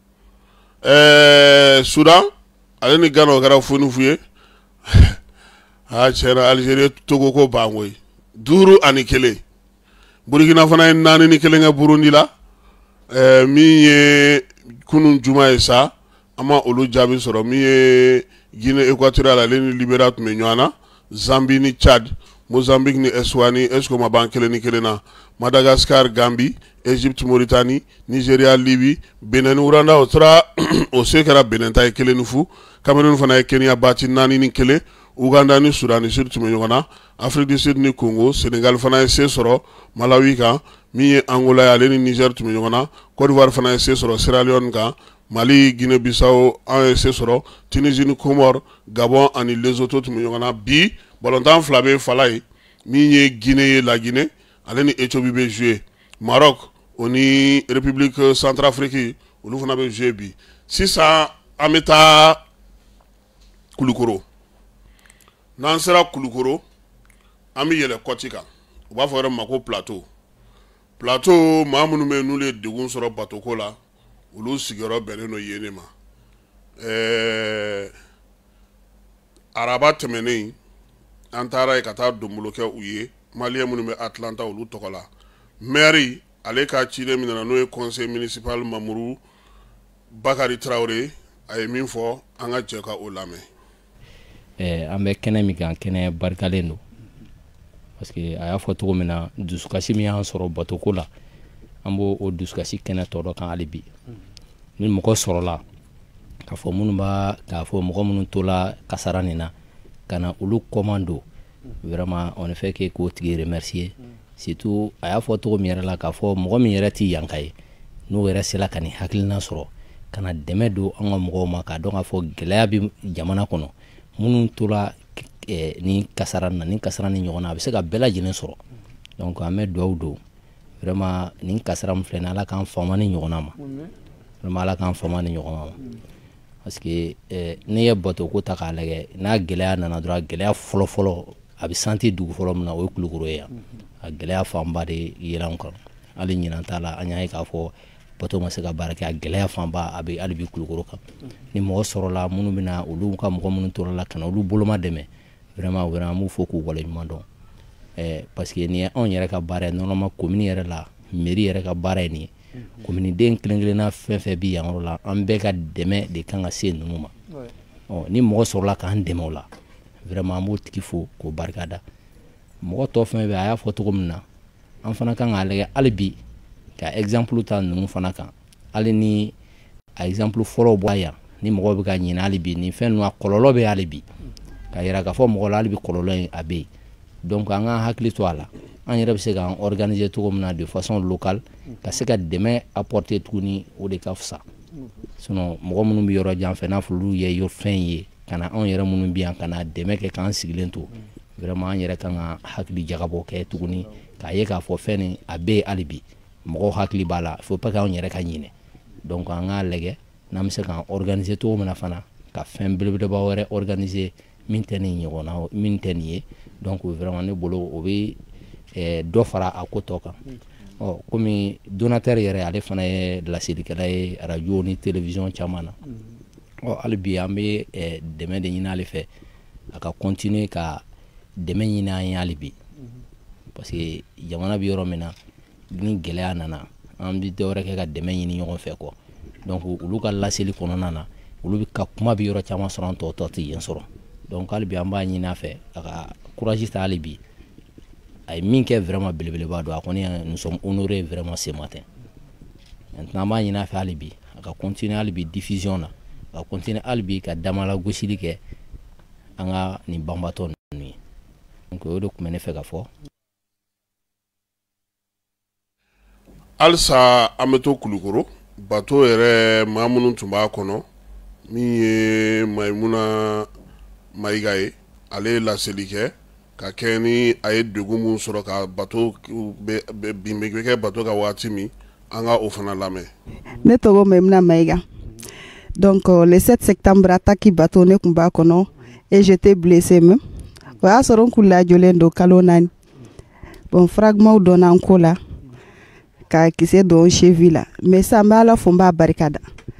ɛɛ Sudan ale ni Ghana o kɛra fu ni fu ye ah tiɲɛna Algérie Togo ko ban koyi duuru ani kelen Burkina fana ye naani ni kelen kɛ Burundi la ɛɛ min ye kunun juma ye sa an ma olu jaabi sɔrɔ min ye Guinée équatoriale ale ni Libéria tun bɛ ɲɔgɔn na Zambie ni Tchad Mozambique ni Eswatini est-ce que ma ban kelen ni kelen na Madagascar Gambie Égypte Mauritanie Nigeria Libye Benin ni Rwanda o tora o se kɛra Benin ta ye kelen ni fu Cameroun fana ye Kenya bati naani ni kelen Uganda ni Sudan ni Sud tun bɛ ɲɔgɔn na Afrique du Sud ni Congo Sénégal fana ye se sɔrɔ Malawi kan min ye Angola ye ale ni Niger tun bɛ ɲɔgɔn na Côte d'Ivoire fana ye se sɔrɔ Sierra Leone kan Mali Guinée Bissau an ye se sɔrɔ Tunisie ni Comore Gabon ani Lesotho tun bɛ ɲɔgɔn na bi balontan fila bɛ Falaye min ye Guinée ye La Guinée ale ni Ethiopie bɛ jouer Maroc o ni République Centrafrique olu fana bɛ jouer bi sisan an bɛ taa Kulukoro n'an sera Kulukoro an bɛ yɛlɛ Kɔti kan u b'a fɔ yɔrɔ min ma ko plateau plateau maa minnu bɛ yen n'olu ye degun sɔrɔ bateau ko la olu sigiyɔrɔ bɛnnen don yen de ma ɛɛ araba tɛmɛnen an taara ye ka taa donbolo kɛ u ye maliyɛn minnu bɛ Atlanta olu tɔgɔ la maire ale ka ciden min nana n'o ye conseil municipal Mamuru Bakari Traoré a ye min fɔ an ka jɛ ka o lamɛn. ɛɛ an bɛ kɛnɛ min kan kɛnɛ barikalen don parce que a y'a fɔ cogo min na dusukasi min y'an sɔrɔ bateau ko la an b'o o dusukasi kɛnɛ tɔ dɔ kan hali bi ni mɔgɔ sɔrɔla k'a fɔ minnu b'a k'a fɔ mɔgɔ minnu tola kasara nin na ka na olu commando vraiment on ne fait que k'o tigi remercier surtout a y'a fɔ cogo min yɛrɛ la k'a fɔ mɔgɔ min yɛrɛ ti yanka ye n'o yɛrɛ sera ka nin hakilina sɔrɔ ka na dɛmɛ don an ka mɔgɔw ma k'a dɔn k'a fɔ gɛlɛya bɛ jamana kɔnɔ minnu tola ni kasara na ni kasara ni ɲɔgɔn na a bɛ se ka bɛɛ lajɛlen sɔrɔ donc an bɛ dugawu don vraiment nin kasara min filɛ nin Ala k'an fama ni ɲɔgɔn na ma vraiment Ala k'an fama ni ɲɔgɔn ma parce que n'i ye bateau ko ta k'a lajɛ n'a gɛlɛya nana dɔrɔn gɛlɛya fɔlɔ fɔlɔ a bɛ santi dugu fɔlɔ min na o ye Kulukoro ye yan a gɛlɛya fanba de yera an kan hali ɲinan t'a la an y'a ye k'a fɔ bateau ma se ka baara kɛ a gɛlɛya fanba a bɛ hali bi Kulukoro kan ni mɔgɔ sɔrɔla minnu bɛna olu ka mɔgɔ minnu tora la ka na olu boloma dɛmɛ vraiment vraiment an b'u fɔ k'u waleɲuman dɔn ɛɛ parce que nin ye anw yɛrɛ ka baara ye normalement commune yɛrɛ la mairie yɛrɛ ka baara ye nin ye commune den kelen kelenna fɛn fɛn bi yan yɔrɔ la an bɛɛ ka dɛmɛ de kan ka se ninnu ma ɔ ni mɔgɔ sɔrɔla k'an dɛmɛ o la vraiment an b'o tigi fo k'o barikada mɔgɔ tɔ fɛn bɛ a y'a fɔ cogo min na an fana kan k'a lajɛ hali bi ka exemple ta ninnu fana kan hali ni a exemple fɔlɔw bɔ yan ni mɔgɔ bɛ ka ɲinɛ hali bi ni fɛn ninnu a kɔlɔlɔ bɛ hali bi ka yira k'a fɔ mɔgɔ la hali bi kɔlɔlɔ in a bɛ yen donc an k'an hakili to a la an yɛrɛ bɛ se k'an organiser cogo min na de façon locale ka se ka dɛmɛ apporter tuguni o de ka fisa sinon mɔgɔ minnu bɛ yɔrɔ jan fɛ n'a fɔ olu ye fɛn ye ka na anw yɛrɛ minnu bɛ yan ka na dɛmɛ kɛ k'an sigilen to vraiment an yɛrɛ kan ka hakili jagabɔ kɛ tuguni k'a ye k'a fɔ fɛn nin a bɛ yen hali bi mɔgɔw hakili b'a la faut pas que anw yɛrɛ ka ɲinɛ donc an k'a lajɛ n'an bɛ se k'an organiser cogo min na fana ka fɛn belebeleba wɛrɛ organiser min tɛ nin ɲɔgɔn na min tɛ nin ye donc vraiment ne bolo o bɛ dɔ fara a ko tɔ kan ɔ komi donateur yɛrɛ ale fana ye lasilikɛla ye radio ni télévision caman na ɔ hali bi an bɛ dɛmɛ de ɲini ale fɛ a ka continuer ka dɛmɛ ɲini an ye hali bi parce que jamana bɛ yɔrɔ min na ni gɛlɛya nana an bɛ dɔ wɛrɛ kɛ ka dɛmɛ ɲini ɲɔgɔn fɛ quoi donc olu ka laseli kɔnɔna na olu bi ka kuma bi yɔrɔ caman sɔrɔ an tɔ tɔ tɛ yen sɔrɔ donc hali bi an b'a ɲini a fɛ a ka courage ta hali bi a ye min kɛ vraiment belebeleba don a kɔni nous sommes honorés vraiment ce matin maintenant an b'a ɲini a fɛ hali bi a ka continuer hali bi diffusion na a ka continuer hali bi ka damala gosili kɛ an ka nin banbatɔ ninnu ye donc o de tun bɛ ne fɛ ka fɔ. Alsa an bɛ to Kulukoro bato yɛrɛ maa minnu tun b'a kɔnɔ min ye Mayimuna Mayiga ye ale ye laseli kɛ ka kɛ ni a ye degun mun sɔrɔ ka bato bin bɛ kɛ bato ka waati min an ka o fana lamɛn. Ne tɔgɔ Mayimuna Mayiga donc euh, le sept septembre attaque bato ne tun b'a kɔnɔ et j'étais blessé même o y'a sɔrɔ n kun lajɔlen don kalo naani bon fragment donna n ko la ka kisɛ don cheville la mais sisan n bɛ Ala fo n b'a barikada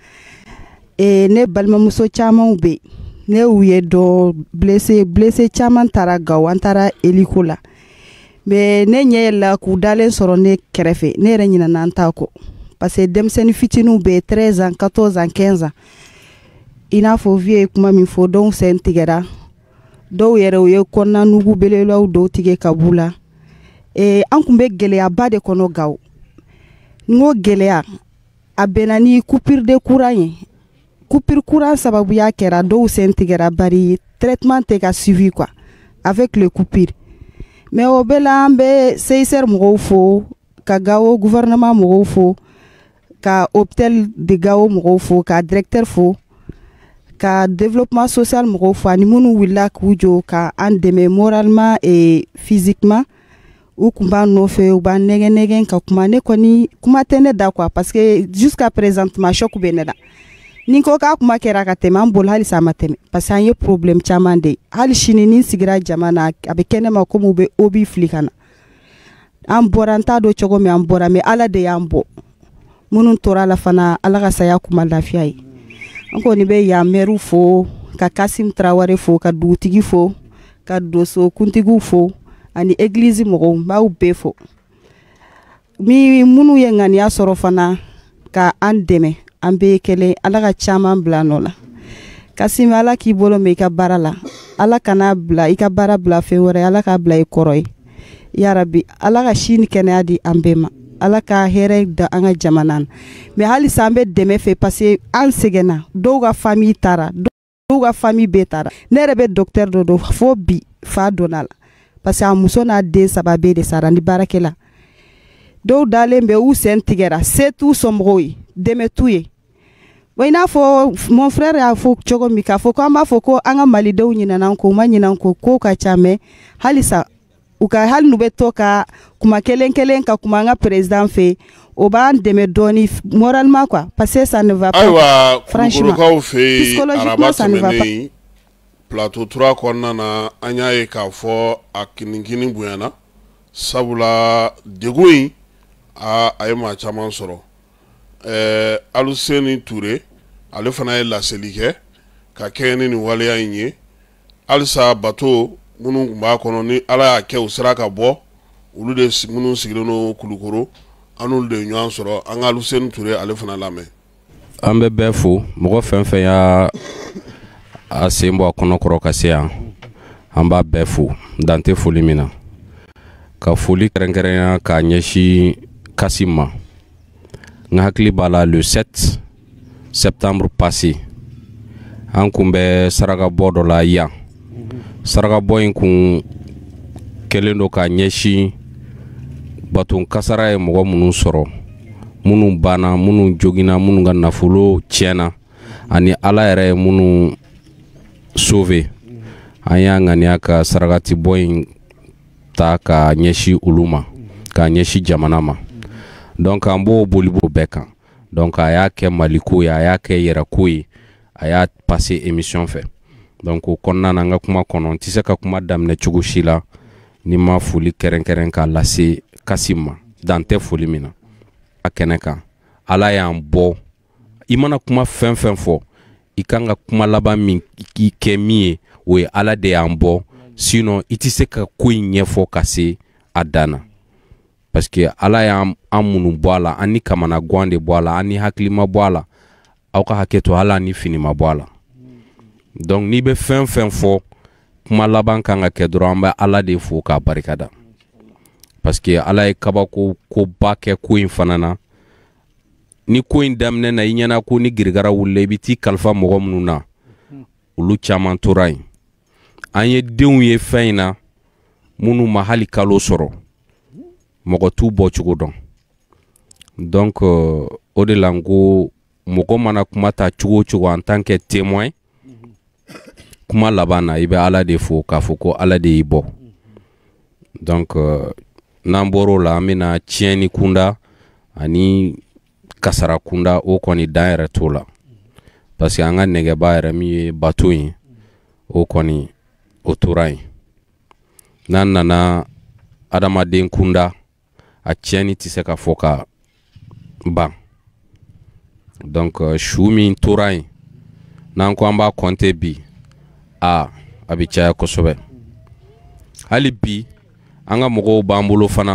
et ne balimamuso camanw bɛ ne y'u ye dɔn blessé blessé caman taara Gawo an taara Eliko la mais ne ɲɛ yɛlɛla k'u dalen sɔrɔ ne kɛrɛfɛ ne yɛrɛ ɲinɛna n ta kɔ parce que denmisɛnnin fitininw bɛ treize ans quatorze ans quinze ans i n'a fɔ vieux ye kuma min fɔ dɔw sen tigɛra dɔw yɛrɛ u ye kɔnɔna nugu belebelew dɔw tigɛ ka b'u la et an kun bɛ gɛlɛyaba de kɔnɔ Gawo n ko gɛlɛya a bɛnna ni coupure de courant ye coupure courant sababuya kɛra dɔw sen tigɛra bari traitement tɛ ka suivi quoi avec le coupure mais o bɛɛ la an bɛ C I C R mɔgɔw fo ka Gawo gouvernement mɔgɔw fo ka hôpital de Gawo mɔgɔw fo ka directeur fo ka développement social mɔgɔw fo ani minnu wulila k'u jɔ ka an dɛmɛ moralement et physiquement u kun b'a nɔfɛ u b'a nɛgɛn nɛgɛn ka kuma ne kɔni kuma tɛ ne da quoi parce que jusqu'à présentement choc bɛ ne da ni ko k'a kuma kɛra ka tɛmɛ an bolo hali sa ma tɛmɛ parce que an ye problème caman de hali sini ni sigira jama na a bɛ kɛnɛ ma comme u bɛ obi fili ka na an bɔra an t'a dɔn cogo min an bɔra mais Ala de y'an bɔ minnu tora la fana Ala ka saya kuma lafiya ye an kɔni bɛ yan maire fo ka Kasim Traoré fo ka dugutigi fo ka doso kuntigiw fo ani église mɔgɔw n b'aw bɛɛ fo mi minnu ye ŋaniya sɔrɔ fana ka an dɛmɛ an bɛ kelen Ala ka caman bila nɔ la Kasim Ala k'i bolo mɛn i ka baara la Ala kana bila i ka baara bila fɛn wɛrɛ Ala k'a bila i kɔrɔ ye yarabi Ala ka si ni kɛnɛya di an bɛɛ ma Ala ka hɛrɛ da an ka jamana na mais halisa an bɛ dɛmɛ fɛ parce que an sɛgɛnna dɔw ka famille taara dɔw ka famille bɛɛ taara ne yɛrɛ bɛ docteur dɔ don fo bi fa donna la parce que a muso n'a den saba bɛɛ de sara ni baarakɛla dɔw dalen bɛ u sen tigɛra se t'u somɔgɔw ye dɛmɛ t'u ye wa i n'a fɔ mon frère y'a fɔ cogo min k'a fɔ ko an b'a fɔ ko an ka malidenw ɲinɛna an kɔ u ma ɲinɛ an kɔ kow ka ca mais halisa u ka hali n'u bɛ to ka kuma kelen kelen ka kuma an ka président fɛ o b'an dɛmɛ dɔɔni moralement quoi parce que ça ne va pas ayiwa kulukorokaw fɛ yen araba tɛmɛnen plateau trois kɔnɔna na an y'a ye k'a fɔ a kinikini bonyana sabula degun in a a ye maa caman sɔrɔ ɛɛ Aluseni Ture ale fana ye laseli kɛ ka kɛɲɛ ni nin waleya in ye halisa bato minnu tun b'a kɔnɔ ni Ala y'a kɛ u sera ka bɔ olu de minnu sigilen don Kulukoro an n'olu de ɲɔgɔn sɔrɔ an ka Aluseni Ture ale fana lamɛn. An bɛ bɛɛ fo mɔgɔ fɛn fɛn y'a a sen bɔ a kɔnɔkɔrɔ ka se yan an b'a bɛɛ fo dan tɛ foli min na ka foli kɛrɛnkɛrɛnya k'a ɲɛsin Kasim ma n hakili b'a la le sept septembre passé an kun bɛ sarakabɔ dɔ la yan sarakabɔ in kun kɛlen don k'a ɲɛsin baton kasara ye mɔgɔ minnu sɔrɔ minnu banna minnu joginna minnu ka nafolo tiɲɛna ani Ala yɛrɛ ye minnu sauvé an y'a ŋaniya ka sarakati bɔ in ta ka ɲɛsin olu ma ka ɲɛsin jamana ma donc an b'o boli b'o bɛɛ kan donc a y'a kɛ Mali ko ye a y'a kɛ yɛrɛ ko ye a y'a passé émission fɛ donc o kɔnɔna na an ka kuma kɔnɔ n tɛ se ka kuma daminɛ cogo si la ni ma foli kɛrɛnkɛrɛn k'a lase Kasim ma dan tɛ foli min na a kɛnɛ kan Ala y'an bɔ i mana kuma fɛn fɛn fɔ i kan ka kuma laban min k'i kɛ min ye o ye Ala de y'an bɔ sinon i tɛ se ka ko in ɲɛfɔ ka se a dan na parce que Ala y'an an minnu bɔ a la an ni kamana gan de bɔ a la an ni hakilima bɔ a la aw ka hakɛ to hala ni fini ma bɔ a la donc n'i bɛ fɛn fɛn fɔ kuma laban kan ka kɛ dɔrɔn an bɛ ala de fo k'a barikada parce que ala ye kabako koba kɛ ko in fana na ni ko in daminɛ na i ɲɛna ko ni girigara wulila i bɛ t'i kalifa mɔgɔ minnu na olu caman tora yen an ye denw ye fɛn in na minnu ma hali kalo sɔrɔ mɔgɔ t'u bɔ cogo dɔn donc euh, o de la n ko mɔgɔ mana kuma ta cogo o cogo en tant que témoin kuma laban na i bɛ ala de fo k'a fɔ ko ala de y'i bɔ donc euh, n'an bɔr'o la an bɛna tiɲɛni kunda ani kasara kunda o kɔni dan yɛrɛ t'o la parce que an ka nɛgɛba yɛrɛ min ye bato in o kɔni o tora yen n'an nana adamaden kunda a tiɲɛni tɛ se ka fɔ ka ban donc uh, su min tora yen n'an ko an b'a compter bi a a bɛ caya kosɛbɛ hali bi an ka mɔgɔw b'an bolo fana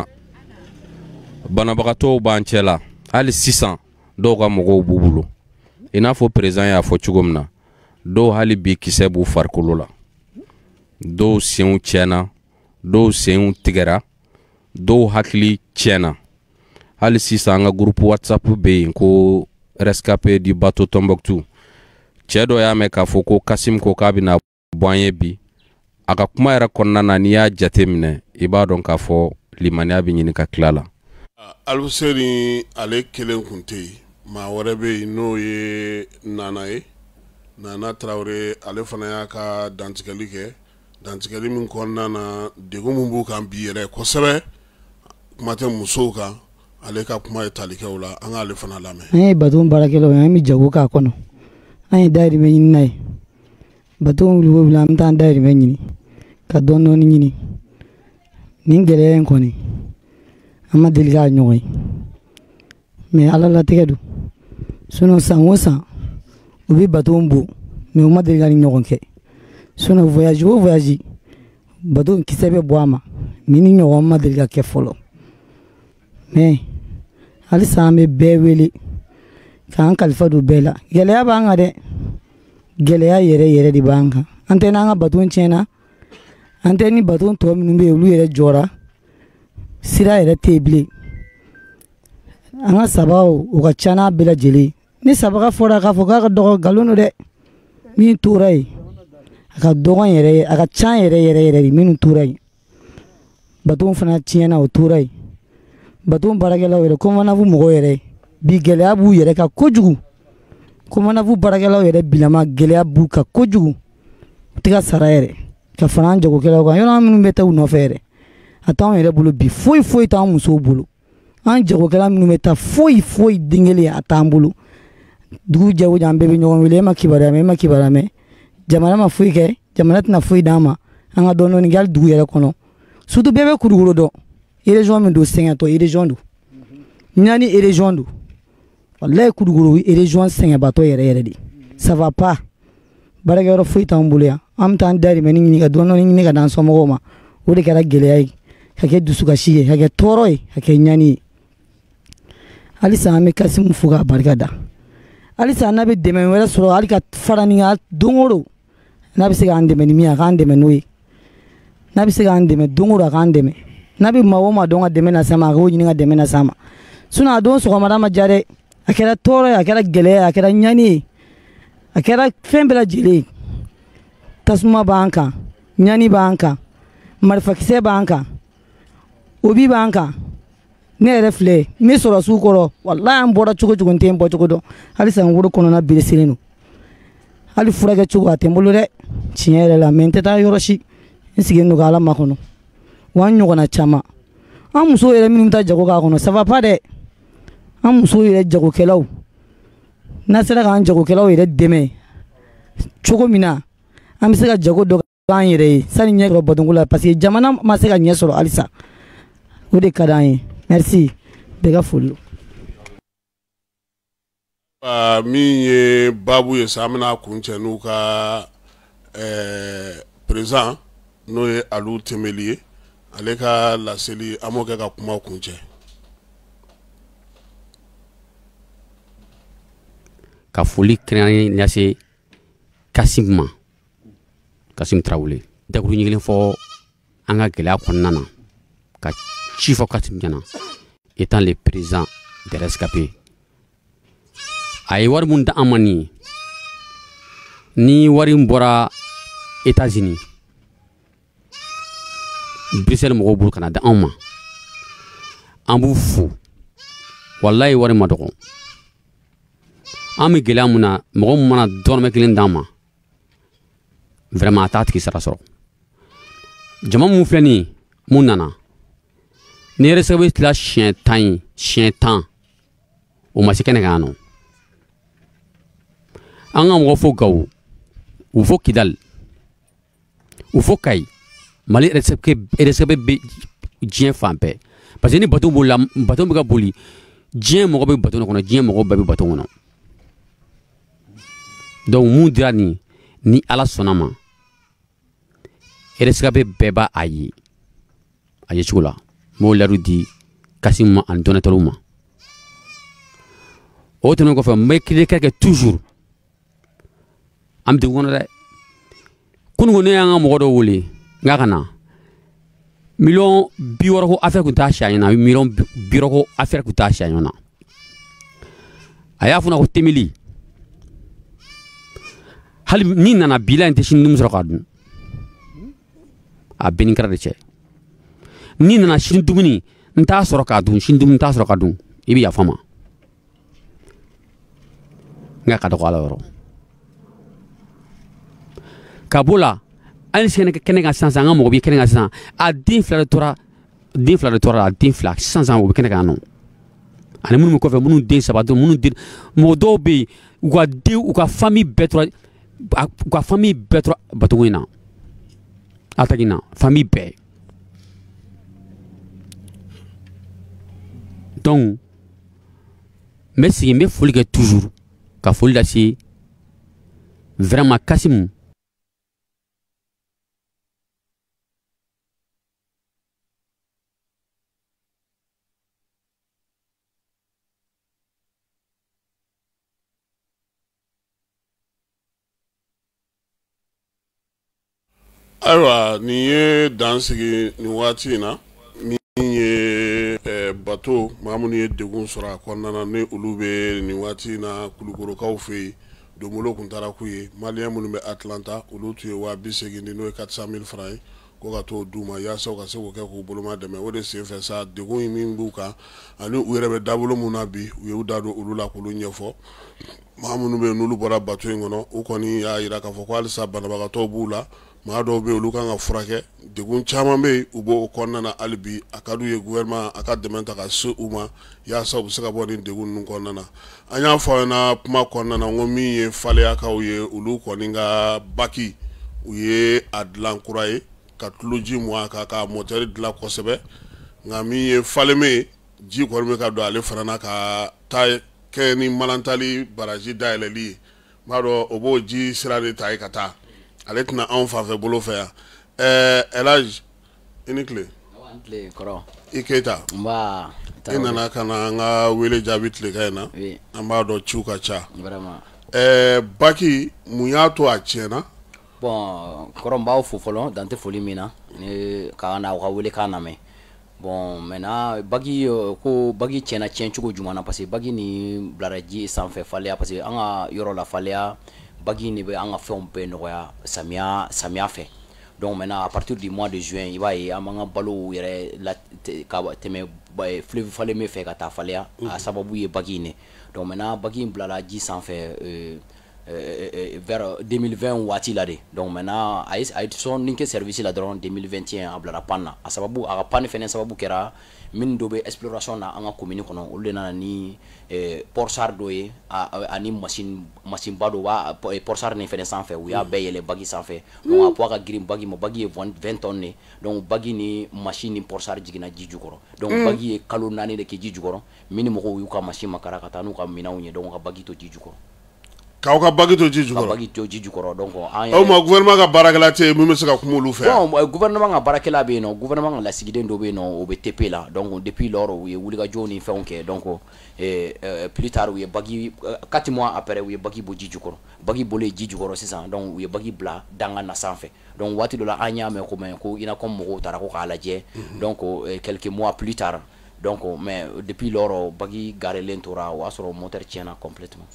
banabagatɔw b'an cɛ la hali sisan dɔw ka mɔgɔw b'u bolo i n'a fɔ président y'a fɔ cogo min na dɔw hali bi kisɛ b'u farikolo la dɔw senw tiɲɛna dɔw senw tigɛra dɔw hakili tiɲɛna hali sisan an ka groupe whatsapp bɛ yen ko rescapé du bateau Tombouctou cɛ dɔ y'a mɛn k'a fɔ ko Kasim ko k'a bɛna bɔ an ye bi a ka kuma yɛrɛ kɔnɔna na n'i y'a jate minɛ i b'a dɔn k'a fɔ limaniya bɛ ɲini ka tila la Alfuseni ale kelen kun tɛ yen maa wɛrɛ bɛ yen n'o ye Nana ye Nana Traoré ale fana y'a ka dantigɛli kɛ dantigɛli min kɔnɔna na degun min b'u kan bi yɛrɛ kosɛbɛ kuma tɛ musow kan ale ka kuma ye tali kɛ o la an k'ale fana lamɛn. An ye bateau baarakɛlaw ye an bɛ jago k'a kɔnɔ an ye dayirimɛ ɲini n'a ye bateau wuli o wuli an bɛ taa an dayirimɛ ɲini ka dɔɔni dɔɔni ɲini nin gɛlɛya in kɔni an ma deli k'a ɲɔgɔn ye mais ala latigɛ don sinon san o san u bɛ bateau bɔ mais u ma deli ka ni ɲɔgɔn kɛ sinon voyage o voyage bateau kisɛ bɛ bɔ a ma mais ni ɲɔgɔn ma deli ka kɛ fɔlɔ mais halisa an bɛ bɛɛ wele k'an kalifa don bɛɛ la gɛlɛya b'an kan dɛ gɛlɛya yɛrɛ yɛrɛ de b'an kan an tɛ n'an ka bateau tiɲɛna an tɛ ni bateau tɔ minnu bɛ yen olu yɛrɛ jɔra sira yɛrɛ tɛ yen bilen an ka sabaw o ka ca n'a bɛɛ lajɛlen ni sabaga fɔra k'a fɔ k'a ka dɔgɔ nkalon don dɛ min tora yen a ka dɔgɔn yɛrɛ ye a ka ca yɛrɛ yɛrɛ yɛrɛ de minnu tora yen bateau fana tiɲɛna o tora yen bateau baarakɛlaw yɛrɛ komanafu mɔgɔw yɛrɛ bi gɛlɛya b'u yɛrɛ kan kojugu komanafu baarakɛlaw yɛrɛ bilama gɛlɛya b'u kan kojugu u tɛ ka sara yɛrɛ ka fara an jagokɛlaw kan yɔrɔ minnu bɛ taa u nɔfɛ yɛrɛ a t'anw yɛrɛ bolo bi foyi foyi t'an musow bolo an jagokɛla minnu bɛ taa foyi foyi den kelen a t'an bolo dugu jɛ o jɛ an bɛɛ bɛ ɲɔgɔn wele e ma kibaruya mɛn e ma kibaruya mɛn jamana ma foyi kɛ jamana tɛna foyi d'an ma an ka dɔɔni dɔɔni kɛ hali dugu yɛrɛ kɔnɔ surtout bɛɛ bɛ Kulukoro dɔn région min don sɛgɛntɔ région don ɲani région don wallahi Kulukoro région sɛgɛnbatɔ yɛrɛ yɛrɛ de ça va pas baarakɛyɔrɔ foyi t'an bolo yan an bɛ taa an dayirimɛ ɲini ka dɔɔni dɔɔni ɲini ka d'an somɔgɔw ma o de kɛra gɛlɛya ye ka kɛ dusukasi ye ka kɛ tɔɔrɔ ye ka kɛ ɲani ye halisa an bɛ Kasimu fo k'a barika da halisa n'a bɛ dɛmɛ wɛrɛ sɔrɔ hali ka fara nin kan don o don n'a bɛ se k'an dɛmɛ ni min ye a k'an dɛmɛ n'o ye n'a bɛ se k'an dɛmɛ don o don a k'an dɛmɛ n'a bɛ maa o maa dɔn ka dɛmɛ na s'an ma a k'o ɲini ka dɛmɛ na s'an ma sinon a don sɔgɔmada ma diya dɛ a kɛra tɔɔrɔ ye a kɛra gɛlɛya ye a kɛra ɲani ye a kɛra fɛn bɛɛ lajɛlen ye tasuma b'an kan ɲani b'an kan marifakisɛ b'an kan obi b'an kan ne yɛrɛ filɛ n bɛ sɔrɔ sugu kɔrɔ walahi an bɔra cogo cogo n tɛ n bɔ cogo dɔn halisa n woro kɔnɔna bereselen don hali furakɛ cogo a tɛ n bolo dɛ tiɲɛ yɛrɛ la mais n tɛ taa yɔrɔ si n sigilen don k'Ala makɔnɔ wa n ɲɔgɔnna caman an musow yɛrɛ minnu bɛ taa jago k'a kɔnɔ ça va pas dɛ an musow yɛrɛ jagokɛlaw n'a sera k'an jagokɛlaw yɛrɛ dɛmɛ cogo min na an bɛ se ka jago dɔ k'an yɛrɛ ye sani ɲɛ sɔrɔ bateau ko la parce que jamana ma se ka ɲɛ sɔrɔ halisa o de ka d'an ye merci bɛɛ ka foli don. Uh, min ye baabu ye sa an bɛna kuncɛ n'u ka eh, président n'o ye Alu Tembeli ye ale ka laseli an m'o kɛ ka kuma kuncɛ. ka foli kɛrɛnkɛrɛnnen lase Kasim ma Kasim Traoré dakuru ɲigilen fɔ an ka gɛlɛya kɔnɔna na ka ci fɔ Kasim ɲɛna étant le président des rescapés a ye wari mun da an ma nin ye ni wari in bɔra États-Unis Bruxelles mɔgɔw bolo kana da anw ma an b'u fo wallahi wari ma dɔgɔ an bɛ gɛlɛya mun na mɔgɔ mun mana dɔrɔmɛ kelen d'an ma vraiment a t'a tigi sara sɔrɔ jama mun filɛ nin ye mun nana ni rescapé tila siɲɛ tan ye siɲɛ tan o ma se kɛnɛ kan yan nɔ an ka mɔgɔ fo Gawo u fo Kidal u fo Kayi Mali rescapé bɛ diɲɛ fan bɛɛ parce que ni bateau bolila bateau bɛ ka boli diɲɛ mɔgɔ bɛ bateau kɔnɔ diɲɛ mɔgɔ bɛɛ bɛ bateau kɔnɔ donc mun dira nin ni Ala sɔnna ma rescapé bɛɛ b'a a ye a ye cogo la m'o lɛru di Kasim ma ani donateurs ma o tɛmɛnen kɔfɛ n bɛ kile kɛ toujours an bɛ degun kɔnɔ dɛ kununko ne y'an ka mɔgɔ dɔ wele n k'a ka na miliyɔn bi wɔɔrɔ ko affaire kun t'a si a ɲɛna miliyɔn bi wɔɔrɔ ko affaire kun t'a si a ɲɛna a y'a fɔ n na ko temili hali ni nana bila in tɛ sini dumun sɔrɔ k'a dun a bɛɛ ni kɛra de cɛ ni nana sini dumuni n t'a sɔrɔ k'a dun sini dumuni n t'a sɔrɔ k'a dun i bɛ yafa n ma n ka ka dɔgɔ Ala yɔrɔ ka b'o la hali kɛnɛ kɛnɛ kan sisan an ka mɔgɔ bɛ kɛnɛ kan sisan a den fila de tora den fila de tora a den fila sisan o bɛ kɛnɛ kan nɔ ani minnu bɛ kɔfɛ minnu den saba dɔrɔn minnu den mɔgɔ dɔw bɛ yen u ka den u ka famille bɛɛ tora u ka famille bɛɛ tora bateau in na a tagi na famille bɛɛ donc n bɛ sigi n bɛ foli kɛ toujours ka foli lase vraiment Kasim ayiwa nin ye dan sigi nin waati in na min ye bateau maa minnu ye degun sɔrɔ a kɔnɔna na ni olu bɛ nin waati in na kulukorokaw fɛ yen donbolo kun taara k'u ye maliyɛn minnu bɛ Atlanta olu tun ye waa bi seegin di n'o ye quatre cent mille francs ye ko ka t'o d'u ma yaasa u ka se k'o kɛ k'u boloma dɛmɛ o de senfɛ sa degun in min b'u kan ani u yɛrɛ bɛ dabolo mun na bi u y'u da don olu la k'olu ɲɛfɔ maa minnu bɛ yen n'olu bɔra bateau in kɔnɔ u kɔni y'a jira k'a fɔ ko halisa banabagatɔw b'u la maa dɔw bɛ yen olu kan ka furakɛ degun caman bɛ yen u b'o kɔnɔna na hali bi a ka d'u ye gouvernement a ka dɛmɛ ta ka se u ma yaasa u bɛ se ka bɔ nin degun ninnu kɔnɔna na an y'a fɔ an ɲɛna kuma kɔnɔna na n ko min ye faleyakaw ye olu kɔni ka baki u ye a dilan kura ye ka tuloji mun a kan ka moteur dilan kosɛbɛ nka min ye faleme ye ji kɔni bɛ ka don ale fana na ka taa kɛ ni malantali baraji dayɛlɛli ye n b'a dɔn o b'o ji sira de ta ye ka taa ale tɛna anw fanfɛ bolo fɛ yan ɛɛ Elhaji i ni tile i Keyita i nana ka na an ka wele jaabi tilekan in na an b'a dɔn ciw ka ca ɛɛ baki mun y'a to a tiɲɛna bon kɔrɔ n b'aw fo fɔlɔ dan tɛ foli min na ni k'an na aw ka wele k'an lamɛn bon maintenant bagi ko bagi tiɲɛna tiɲɛ cogo jumɛn na parce que bagi ni bilara ji sanfɛ faleya parce que an ka yɔrɔ la faleya bagi ni bɛ an ka fɛnw bɛɛ nɔgɔya samiya samiya fɛ donc maintenant à partir du mois de juin i b'a ye an b'an ka balo yɛrɛ la ka tɛmɛ fleuve falen min fɛ ka taa faleya a sababu ye bagi in de donc maintenant bagi in bilala ji sanfɛ vers deux mille vingt waati la de donc maintenant a ye a ye sɔn ni kɛ service la dɔrɔn deux mille vingt et un a bilara panne na a sababu a ka panne fɛnɛ sababu kɛra minnu dɔ bɛ exploration na an ka commune kɔnɔ olu de nana ni pɔrsar dɔ ye ani machine machine ba dɔ b'a pɔrsar nin fɛnɛ sanfɛ u y'a bɛɛ yɛlɛ bagi sanfɛ donc a poids ka girin bagi ma bagi ye vingt tonnes de donc bagi ni machine ni pɔrsar jiginna ji jukɔrɔ donc bagi ye kalo naani de kɛ ji jukɔrɔ min ni mɔgɔw y'u ka machine makara ka taa n'u ka minɛnw ye donc ka bagi to ji jukɔrɔ k'aw ka bagi to ji ka jukɔrɔ bagi to ji jukɔrɔ donc an aw ma gouvernement ka baarakɛla tɛ yen min bɛ se ka kuma olu fɛ bon gouvernement ka baarakɛla bɛ yen nɔ gouvernement ka lasigiden dɔ bɛ yen nɔ o bɛ T P la donc depuis lors u ye wulikajɔw ni fɛnw kɛ donc eh, eh, plus tard u ye bagi quatre mois après u ye bagi bɔ ji jukɔrɔ bagi bɔlen ji jukɔrɔ sisan donc u ye bagi bila danga na sanfɛ donc waati dɔ la an y'a mɛn ko mɛ ko ina comme mɔgɔw taara ko k'a lajɛ donc eh, quelques mois plus tard donc mais depuis lors bagi garelen tora o y'a sɔrɔ moteur tiɲɛna complètement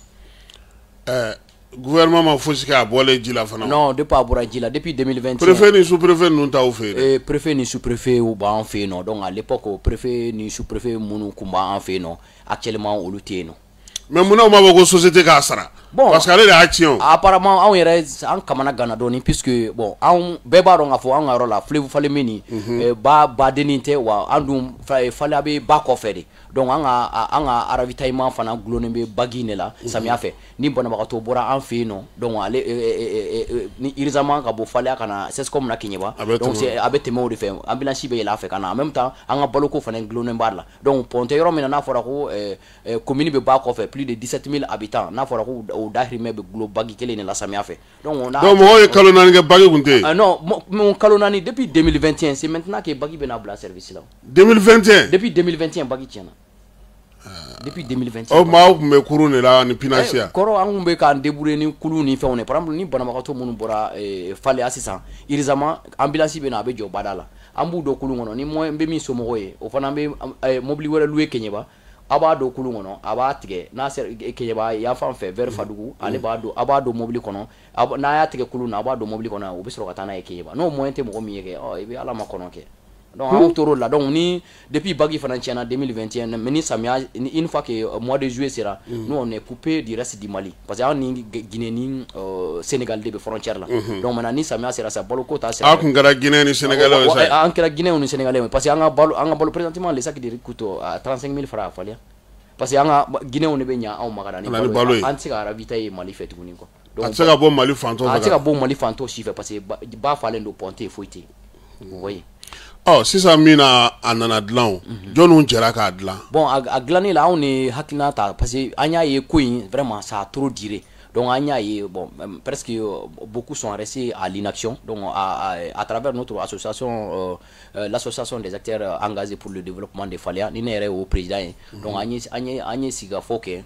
eh, gouvernement ma fosi kɛ a bɔlen ji la fana non depuis a bɔra ji la depuis deux mille vingt et un préfet ni sous préfet ninnu t'aw fɛ yen eh, préfet ni sous préfet u b'an fɛ yen nɔ donc à l'époque préfet ni sous préfet minnu kun b'an fɛ yen nɔ actuellement olu tɛ yen nɔ mais munna u ma bɔ ko société k'a sara bon parce que ale de y'a tiɲɛ o apparemment anw yɛrɛ an kamana ganna dɔɔni puisque bon anw bɛɛ b'a dɔn k'a fɔ an ka yɔrɔ la filewu falen min nin eh, ba badennin tɛ wa an dun falen bɛ ba kɔfɛ de donc an ka an ka ravitaillement fana gulonnen bɛ bagi de la samiya fɛ ni banabagatɔ bɔra an fɛ yen nɔ donc ale ni irizama ka bɔ falen ka na sescom na Keɲeba donc a bɛ tɛmɛ o de fɛ ambulance bɛ yɛlɛ a fɛ ka na en même temps an ka baloko fana gulonnen b'a la donc pont tɛ yɔrɔ min na n'a fɔra ko commune bɛ ba kɔfɛ plus de dix-sept mille habitants n'a fɔra ko o dahirimɛ bɛ gulo bagi kelen de la samiya fɛ donc on a donc mɔgɔw ye kalo naani kɛ bagi kun tɛ yen ah non mon kalo naani depuis deux mille vingt et un c'est maintenant que bagi bɛna bila service la deux mille vingt et un depuis deux mille vingt et un bagi tiɲɛna depuis deux mille vingt et un o maaw kun bɛ kurun de la ni pinasiya kɔrɔ an kun bɛ k'an débrouiller ni kulu ni fɛnw ye par exemple ni banabagatɔ minnu bɔra faleya sisan irizama ambulance bɛ na a bɛ jɔ bada la an b'u don kulu kɔnɔ ni moyen bɛ min somɔgɔw ye o fana bɛ mobili wɛrɛ louer Keɲeba a b'a don kulu kɔnɔ a b'a tigɛ n'a sera Keɲeba yan fan fɛ vers Fadugu ale b'a don a b'a don mobili kɔnɔ n'a y'a tigɛ kulu na a b'a don mobili kɔnɔ o bɛ sɔrɔ ka taa n'a ye Keɲeba n'o moyen tɛ mɔgɔ min ye kɛ ɔ i bɛ Ala ma kɔnɔ kɛ donc an tor'o la donc ni depuis bagi fana tiɲɛna deux mille vingt et un mais ni samiya une fois que mois de juillet sera nous on est coupé du reste du Mali parce que an ni Guinée ni Sénégal de bɛ frontière la donc maintenant ni samiya sera sa baloko ta sera a kun kɛra Guinée ni Sénégal ye sa an kɛra Guinée ni Sénégal parce que an ka balo an ka balo présentement le sac de riz coûte à trente-cinq mille francs a falen parce que an ka Guinée ne bɛ ɲa anw ma ka na ni balo an tɛ se ka ravitailler Mali fɛ tuguni quoi donc a tɛ se ka bɔ Mali fan tɔw fɛ a tɛ se ka bɔ Mali fan tɔw si fɛ parce que ba falen don pont tɛ foyi tɛ vous voyez ɔ sisan min na a nana dilan o jɔnniw jɛra k'a dilan bon a dilanni la anw ni hakilina ta parce que an y'a ye ko in vraiment ça a trop duré donc an y'a ye bon presque beaucoup sont restés à l'inaction donc à, à, à travers notre association euh, euh, l'association des acteurs engagés pour le développement de Faleya ni ne yɛrɛ o président ye donc an ye an ye an ye sigi ka fɔ kɛ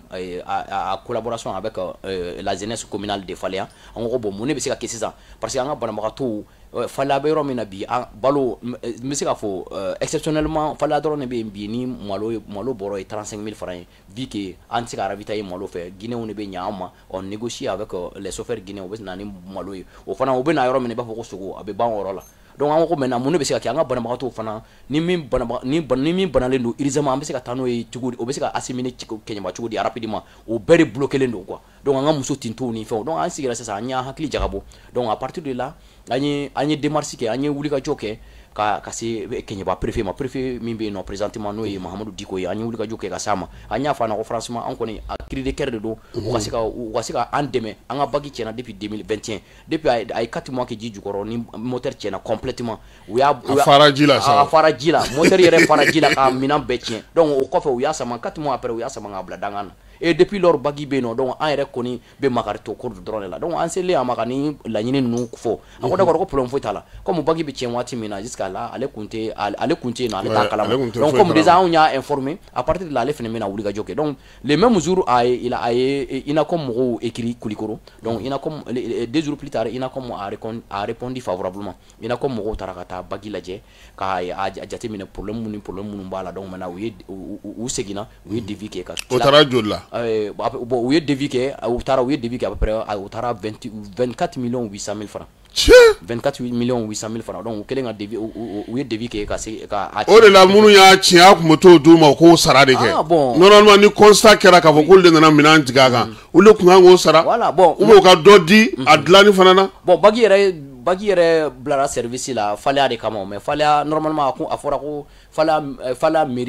à collaboration avec euh, la jeunesse communale de Faleya an ko bon mun ne bɛ se ka kɛ sisan parce que an ka banabagatɔw Faleya bɛ yɔrɔ min na bi balo n bɛ se k'a fɔ exceptionnellement Faleya dɔrɔn de bɛ yen bi ni malo malo bɔrɔ ye trente-cinq mille francs ye vu que an tɛ se ka ravitailler malo fɛ Guinéens de bɛ ɲa an ma on négocie avec les chauffeurs guinéens u bɛ na ni malo ye o fana u bɛ na yɔrɔ min na i b'a fɔ ko sogo a bɛ ban o yɔrɔ la donc an ko maintenant mun de bɛ se ka kɛ an ka banabagatɔw fana ni min banaba ni ni min banalen don urgemment an bɛ se ka taa n'o ye cogo di o bɛ se ka acheminer Keɲeba cogo di rapidement o bɛɛ de bloqué don quoi donc an ka muso tintow ni fɛnw donc an sigira sisan an y'an hakili jagabɔ donc à partir de là an ye an ye démarche kɛ an ye wulikajɔ kɛ ka ka se Keɲeba préfet ma préfet min bɛ yen nɔ présentement n'o ye Mahamadu Diko ye an ye wulikajɔ kɛ ka s'a ma an y'a fɔ a ɲɛna ko franchement an kɔni a cri de cœur de don u ka se ka u ka se ka an dɛmɛ an ka bagi tiɲɛna depuis deux mille vingt et un depuis a ye quatre mois kɛ ji jukɔrɔ ni moteur tiɲɛna complètement u y'a a fara ji la sa a fara ji la moteur yɛrɛ fara ji la k'a minɛn bɛɛ tiɲɛ donc o kɔfɛ u y'a sama quatre mois après u y'a sama k'a bila dangan na et depuis lors bagi bɛ yen nɔ donc an yɛrɛ kɔni bɛ makari to ko dɔrɔn de la donc an selen a ma ka ni laɲini ninnu fɔ a ko d'accord ko problème foyi t'a la comme bagi bɛ tiɲɛ waati min na jusqu'à là ale kun tɛ ale kun tɛ yen nɔ ale t'a kalama donc comme déjà anw y'a informé à partir de là ale fana bɛna wulikajɔ kɛ donc les mêmes jours a ye il a a ye INACOM mɔgɔw écrit Kulikoro donc INACOM deux jours plus tard INACOM a répondu a répondu favorablement INACOM mɔgɔw taara ka taa bagi lajɛ k'a a jateminɛ problème ni problème minnu b'a la donc maintenant u ye u seginna u ye devis kɛ ka o taara joli la Euh, bon, u ye devis kɛ u taara u ye devis kɛ à peu près u taara vingt-quatre millions huit cent mille francs vingt-quatre millions huit cent mille francs donc u kɛlen ka devis u ye devis kɛ ka se ka o de la minnu y'a tiɲɛ a kun bɛ t'o d'u ma k'o sara de kɛ ah bon normalement ni constat kɛra k'a fɔ k'olu de nana minɛn tigɛ a kan olu de kun kan k'o sara voilà bon ou bien u ka dɔ di a dilanni fana na bon bagi yɛrɛ bagi yɛrɛ bilara service la Faleya de kama mais Faleya normalement a fɔra ko Faleya Faleya mairie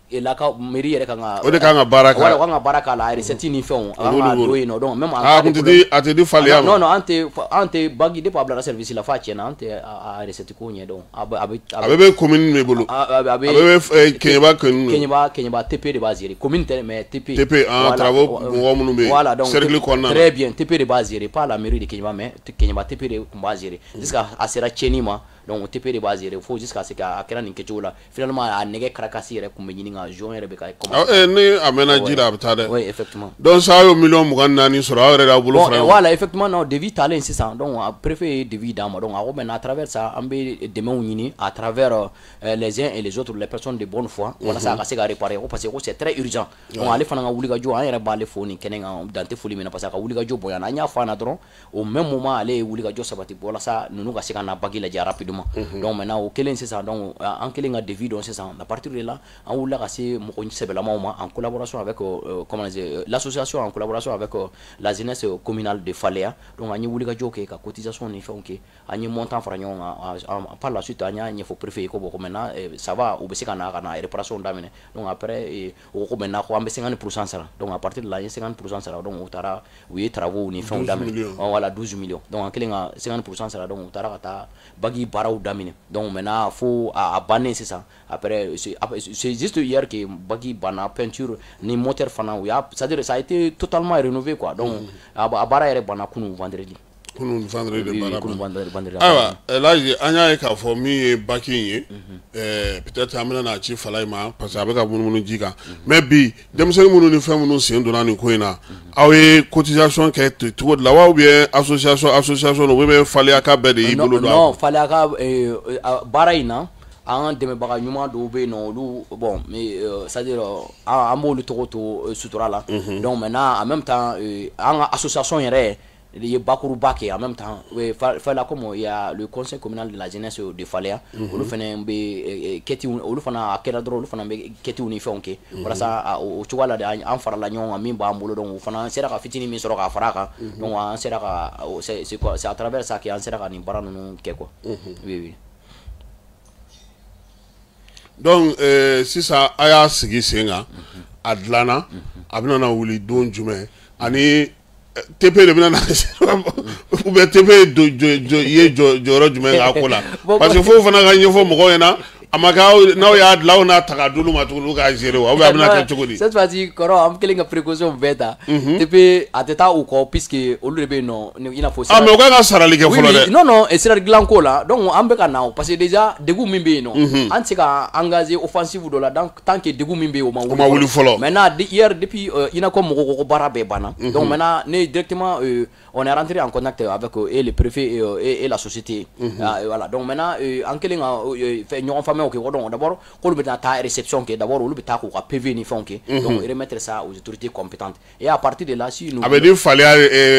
et la ka mairie yɛrɛ kan ka o de kan ka baara kɛ wala kan ka baara k'a la recette ni fɛnw an ka do yen nɔ donc même ah kun tɛ a tɛ di faliya ma non non an tɛ an tɛ bagi de pabla service la fa tiɲɛna an tɛ a recette ko ɲɛ dɔn a bɛ a bɛ a bɛ commune de bolo a bɛ a bɛ Keɲeba commune Keɲeba Keɲeba T P de b'a gérer commune tɛ mais T P T P en travaux mɔgɔ minnu bɛ voilà donc cercle kɔnɔna très bien T P de b'a gérer pas la mairie de Keɲeba mais Keɲeba T P de kun b'a gérer jusqu'à a sera tiɲɛni ma donc T P de b'a gérer fo jusqu'à ce que a kɛra nin kɛcogo la finalement a nɛgɛ karakasi yɛrɛ kun bɛ ɲini ka zone yɛrɛ bɛ ka commencer ni a mɛnna ji la a bɛ taa dɛ oui effectivement donc ça y'o million mugan naani sɔrɔ aw yɛrɛ de y'a bolo fara voilà effectivement non devis talen sisan donc préfet ye devis d'an ma donc a ko maintenant à travers ça an bɛ dɛmɛw ɲini à travers les uns et les autres les personnes de bonne foi walasa a ka se ka réparer ko parce que ko c'est très urgent donc ale fana ka wulikajɔ an yɛrɛ b'ale fo nin kɛnɛ kan dan tɛ foli min na parce que a ka wulikajɔ bonyana an y'a fɔ a na dɔrɔn au même moment ale ye wulikajɔ sabati walasa ninnu ka se ka na bagi lajɛ rapidement donc maintenant o kelen sisan donc an kelen ka devis dɔn sisan à partir de là an wulila ka se mɔgɔ sɛbɛlamaw ma en collaboration avec euh, comment dire l'association en collaboration avec euh, la jeunesse communale de Falea donc an ye wulikajɔ kɛ ka cotisation ni fɛnw kɛ an ye montant fara ɲɔgɔn kan par la suite an y'a ɲɛfɔ préfet ye ko bon maintenant ça va u bɛ se ka na ka na réparation daminɛ donc après o ko maintenant ko an bɛ cinquante pour cent sara donc à partir de là an ye cinquante pour cent sara donc u taara u ye travaux ni fɛnw daminɛ voilà douze millions donc an kelen ka cinquante pour cent sara donc u taara ka taa bagi baaraw daminɛ donc maintenant fo a bannen sisan après c'est juste hier que bagi banna peinture ni moteur fana u y'a c'est-à-dire ça a été totalement rénové quoi donc a baara yɛrɛ banna kunu vendredi kunun vendredi de baara ayiwa Elhaji an y'a ye k'a fɔ min ye baki in ye peut-être an bɛna n'a ci Fala ma parce que a bɛ ka munumunu ji kan mais bi denmisɛnnin minnu ni fɛn minnu sen donna nin ko in na aw ye cotisation kɛ cogo de la wa ou bien association association ou bien Falea ka bɛɛ de y'i bolo don non Falea ka baara in na an dɛmɛbaga ɲuman dɔw bɛ yen nɔ olu bon c'est-à-dire an b'olu tɔgɔ to sutura la donc maintenant en même temps an ka association yɛrɛ ye bakuruba kɛ en même temps Falea comme il y a le conseil communal de la jeunesse de Falea olu fana bɛ kɛti olu fana a kɛra dɔrɔn olu fana bɛ kɛtiw ni fɛnw kɛ walasa o cogoya la de an farala ɲɔgɔn kan min b'an bolo donc o fana sera ka fitinin min sɔrɔ k'a fara a kan donc an sera ka c'est quoi c'est à travers ça que an sera ka nin baara ninnu kɛ quoi oui oui. donc sisan a y'a sigi sen kan a dilanna a bɛna na wuli don jumɛn ani T P de bɛna na ou bien T P ye jɔyɔrɔ jumɛn k'a ko la parce que fo fana ka ɲɛfɔ mɔgɔw ɲɛna a ma kɛ n'aw y'a dilan aw n'a ta ka d'olu ma tuguni k'a gérer wa ou bien a bɛna kɛ cogo di cette fois-ci kɔrɔ an kelen ka précaution bɛɛ ta T P a tɛ taa u kɔ puisque olu de bɛ yen nɔ i n'a fɔ ah mais o ka ka sarali kɛ fɔlɔ dɛ non non sira dilan ko la donc an bɛ ka na parce que déjà degun min bɛ yen nɔ an tɛ se ka engager offensive dɔ la tant que degun min bɛ yen o ma wuli fɔlɔ maintenant hier depuis i n'a fɔ mɔgɔ ko baara bɛɛ banna donc maintenant ne directement on est rentré en contact avec et le préfet et la société voilà donc maintenant an kelen ka fɛ ɲɔgɔn faamuya ok donc d'abord k'olu bɛ taa réception kɛ d'abord olu bɛ taa k'u ka P V ni fɛnw kɛ donc remettre ça aux autorités compétentes et à partir de là si nous a bɛ di Falea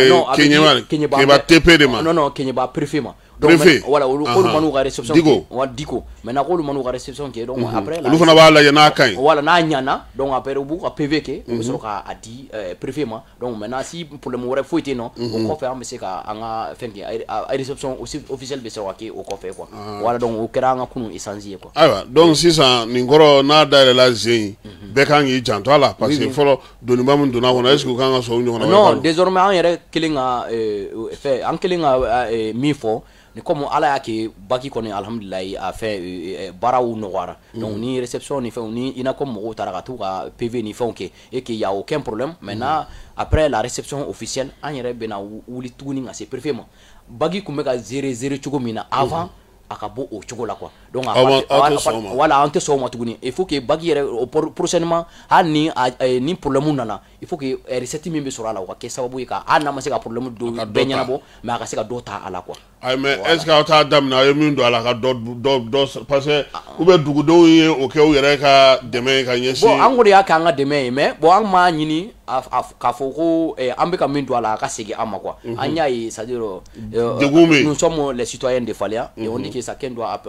Keɲeba T P de ma non non Keɲeba préfet ma préfet voilà olu man'u ka réception kɛ wa diko maintenant k'olu man'u ka réception kɛ donc après olu fana b'a lajɛ n'a ka ɲi voilà n'a ɲana donc après u b'u ka P V kɛ u bɛ sɔrɔ k'a di préfet ma donc maintenant si problème wɛrɛ foyi tɛ yen nɔ o kɔfɛ an bɛ se ka an ka fɛn kɛ a réception officielle bɛ sɔrɔ ka kɛ o kɔfɛ quoi voilà donc o kɛra an ka kunun échange ye quoi ayiwa donc sisan nin kɔrɔ n'a dayɛlɛla zen bɛɛ kan k'i janto a la parce que fɔlɔ doniba min donna kɔnɔ est ce que u kan ka sɔn o ɲɔgɔnna non désormais an yɛrɛ kelen ka fɛ an kelen ka min fɔ ni comme ala y'a kɛ baki kɔni alhamdulilayi a fɛ baaraw nɔgɔyara donc ni réception ni fɛnw ni i n'a fɔ mɔgɔw taara ka t'u ka P V ni fɛnw kɛ et qu'il y a aucun problème maintenant après la réception officielle an yɛrɛ bɛna wuli tuguni ka se préfet ma baki tun bɛ ka gérer gérer cogo min na avant a ka bɔ o cogo la quoi donc voilà an tɛ sɔn o ma tuguni il faut que baki yɛrɛ prochainement hali ni ni problème nana il faut que recette min bɛ sɔrɔ a la o ka kɛ sababu ye ka hali n'a ma se ka problème dɔ bɛɛ ɲɛnabɔ mais a ka se ka dɔ ta a la quoi ayi mais est ce que aw t'a daminɛ aw ye min don a la ka dɔ dɔ parce que ou bien dugudenw ye o kɛ u yɛrɛ ka dɛmɛ ka ɲɛsin bon an ko de y'a kɛ an ka dɛmɛ ye mais bon an m'a ɲini k'a fɔ ko an bɛ ka min don a la a ka segin an ma quoi an y'a ye c'est à dire nous sommes les citoyens de Falea et on dit que chacun doit apporter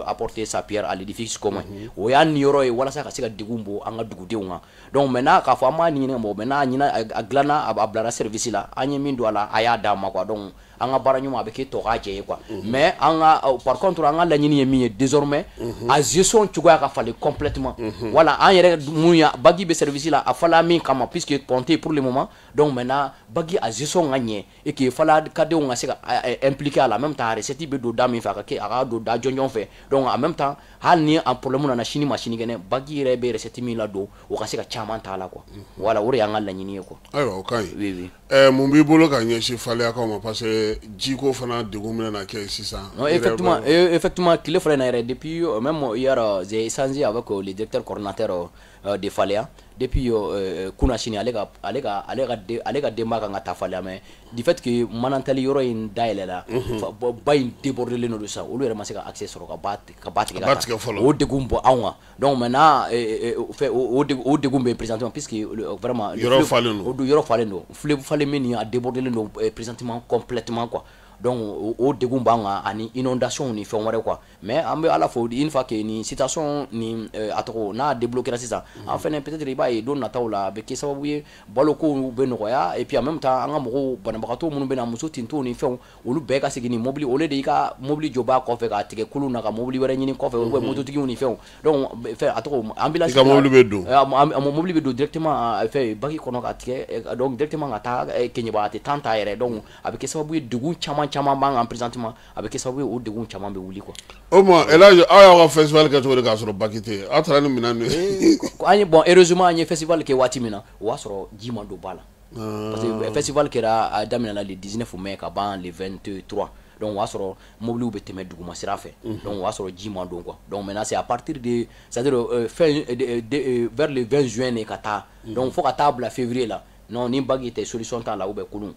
sa pierre à l'édifice commun o y'a niyɔrɔ ye walasa ka se ka degun bɔ an ka dugudenw kan donc maintenant k'a fɔ an b'a ɲini mɔgɔ maintenant a ɲina a dilanna a bilara service la an ye min don a la a y'a d'a ma quoi donc an ka baara ɲuman a bɛ kɛ tɔ k'a jɛ ye quoi mais an ka par contre an ka laɲini ye min ye désormais a gestion cogoya ka falen complètement voilà an yɛrɛ mun ya bagi bɛ service la a fala min kama puisque compté pour le moment donc maintenant bagi a gestion ka ɲɛ et que fala kadenw ka se ka impliquer à la même temps recette bɛ don da min fɛ a ka kɛ a ka don da jɔnjɔn fɛ donc en même temps hali ni an problème nana sini ma sini kɛnɛ bagi yɛrɛ bɛ recette min la don o ka se ka caman t'a la quoi voilà o de y'an ka laɲini ye quoi ayiwa o ka ɲi oui oui ɛɛ mun b'i bolo ka ɲɛsin faleyakaw ma parce que jiko fana degun bɛna na kɛ sisan non effectivement effectivement tile fɔlɔ in na yɛrɛ depuis même hier j'ai échangé avec le directeur coordinateur de Falea depuis kuna sini ale ka ale ka ale ka ale ka denba kan ka taa Falea mais du fait que manantali yɔrɔ in dayɛlɛ la ba in débordelen don sa olu yɛrɛ ma se ka accès sɔrɔ ka ba ka ba tigɛ ka taa o degun bɔ anw kan donc maintenant fait o degun bɛ présentement puisque vraiment yɔrɔ falen don o yɔrɔ falen don fleuve falen min ni a débordelen don présentement complètement quoi donc o degun b'an kan ani inondation ni fɛn wɛrɛ quoi mais an bɛ ala fo une fois que ni situation ni a tɔgɔ n'a débloquera sisan an fɛnɛ peut-être i b'a ye don nataw la a bɛ kɛ sababu ye balokow bɛ nɔgɔya et puis en même temps an ka mɔgɔw banabagatɔw minnu bɛ na muso tintow ni fɛnw olu bɛɛ ka segin ni mobili au lieu de i ka mobili jɔ b'a kɔfɛ k'a tigɛ kulun na ka mobili wɛrɛ ɲini kɔfɛ ou mototigiw ni fɛnw donc fɛn a tɔgɔ ambulance ka mobili bɛ don mobili bɛ don directement fɛn bagi kɔnɔ ka tigɛ donc directement ka taa Keɲeba a tɛ temps ta yɛrɛ donc a bɛ kɛ sababu ye degun caman caman b'an kan présentement a bɛ kɛ sababu ye o degun caman bɛ wuli quoi. o ma Elhaji aw y'aw ka festival kɛ cogo di k'a sɔrɔ baki tɛ aw taara ni minɛn ninnu ye. an ye bon heureusement an ye festival kɛ waati min na o y'a sɔrɔ ji ma don ba la. parce que festival kɛra a daminɛna le dix-neuf mai ka ban le vingt-trois donc o y'a sɔrɔ mobiliw bɛ tɛmɛ duguma sira fɛ donc o y'a sɔrɔ ji ma don quoi donc maintenant c'est à partir de c'est-à-dire fin vers le vingt juin ne ka taa donc fo ka taa bila février la non ni bagi tɛ solution t'a la ou bien kulun.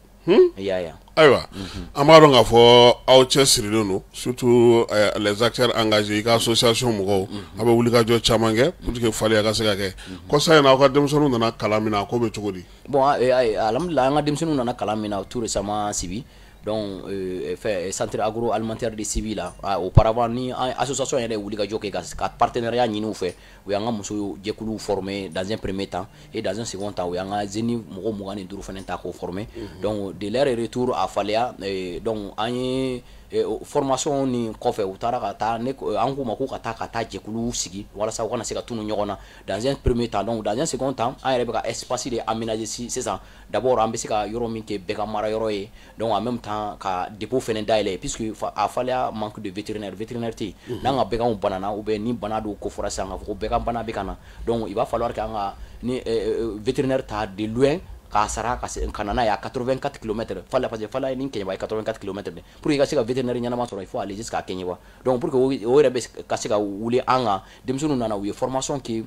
ya ya ayiwa an b'a dɔn k'a fɔ aw cɛ sirilen don surtout les acteurs engagés i ka association mɔgɔw a bɛ wulikajɔ caman kɛ pour que Faleya ka se ka kɛ kɔsa in na aw ka denmisɛnninw nana kalan min na a ko bɛ cogo di. bon alhamdulilah an ka denmisɛnninw nana kalan min na tout récemment Sibi donc fait centre agroalimentaire de Sibi la auparavant ni association yɛrɛ wulikajɔ kɛ ka partenariat ɲini u fɛ u y'an ka muso jɛkuluw former dans un premier temps et dans un second temps u y'an ka jeunes mɔgɔ mugan ni duuru fana ta k'o former donc de leur retour à Faleya donc an ye formation ni kɔfɛ u taara ka taa ne an k'u ma k'u ka taa ka taa jɛkuluw sigi walasa u kana se ka tunu ɲɔgɔn na dans un premier temps donc dans un second temps an yɛrɛ bɛ ka espace de aménager sisan d'abord an bɛ se ka yɔrɔ min kɛ bɛɛ ka mara yɔrɔ ye donc en même temps ka dépôt fɛnɛ dayɛlɛ puisque a Faleya manque de vétérinaire vétérinaire tɛ yen n'an ka bɛɛkanw banana ou bien ni bana dɔw kofɔra sisan k'a fɔ ko bɛɛkan bana bɛ ka na donc il va falloir que an ka ni vétérinaire ta de loin k'a sara ka na n'a ye à quatre-vingt-quatre kilomètres Faleya parce que Faleya ni Keɲeba ye quatre-vingt-quatre kilomètres de pour que i ka se ka vétérinaire ɲɛnama sɔrɔ il faut aller jusqu'à Keɲeba donc pour que o yɛrɛ bɛ ka se ka wuli an kan denmisɛnninw nana u ye formation kɛ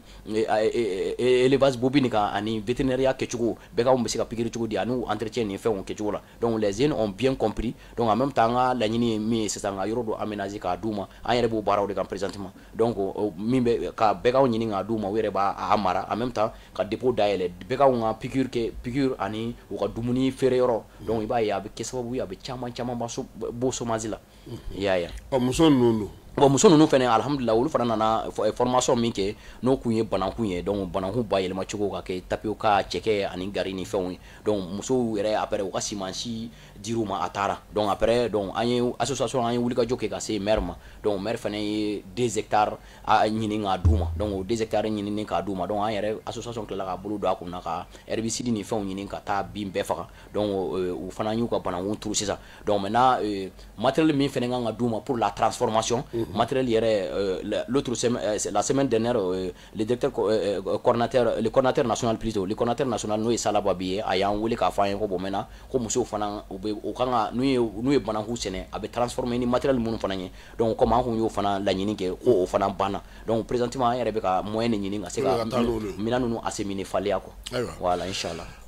élevage bobine kan ani vétérinaire kɛcogo bɛɛkanw bɛ se ka pikiri cogo di ani entretien ni fɛnw kɛcogo la donc les jeunes ont bien compris donc en même temps an ka laɲini ye min ye sisan ka yɔrɔ dɔ aménager k'a d'u ma an yɛrɛ b'o baaraw de kan présentement donc min bɛ ka bɛɛkanw ɲini k'a d'u ma u yɛrɛ b'a mara en même temps ka dépôt dayɛlɛ bɛɛkanw ka pikiri kɛ ani u ka dumuni feere yɔrɔ donc i b'a ye a bɛ kɛ sababu ye a bɛ caman caman bɔ chômage la i y'a ye ɔ muso ninnu don bon muso ninnu fɛnɛ alhamdulilah olu fana nana formation min kɛ n'o kun ye banakun ye donc banakun bayɛlɛma cogo ka kɛ tapioca cɛkɛ ani gari ni fɛnw ye donc musow yɛrɛ après u ka simansi dir'u ma a taara donc après donc an ye association an ye wulikajɔ kɛ ka se maire ma donc maire fana ye deux hectares ɲini k'a d'u ma donc o deux hectares ɲinini k'a d'u ma donc an yɛrɛ association tilala k'a bolo don a kun na ka herbicide ni fɛnw ɲini ka taa bin bɛɛ faga donc u fana y'u ka banakun turu sisan donc maintenant matériel min fana kan ka d'u ma pour la transformation matériel yɛrɛ l'autre semaine la semaine dernière le directeur coordinateur le coordinateur national plutôt le coordinateur national n'o ye Salaba bi ye a y'an wele k'a fɔ an ye ko bon maintenant ko musow fana u bɛ u kan ka n'u ye n'u ye banakun sɛnɛ a bɛ transformer ni matériel minnu fana ye donc comme an kun y'o fana laɲini kɛ ko o fana banna donc présentement an yɛrɛ bɛ ka moyen de ɲini ka se ka minɛn ninnu acheminer Faleya quoi voilà inchallah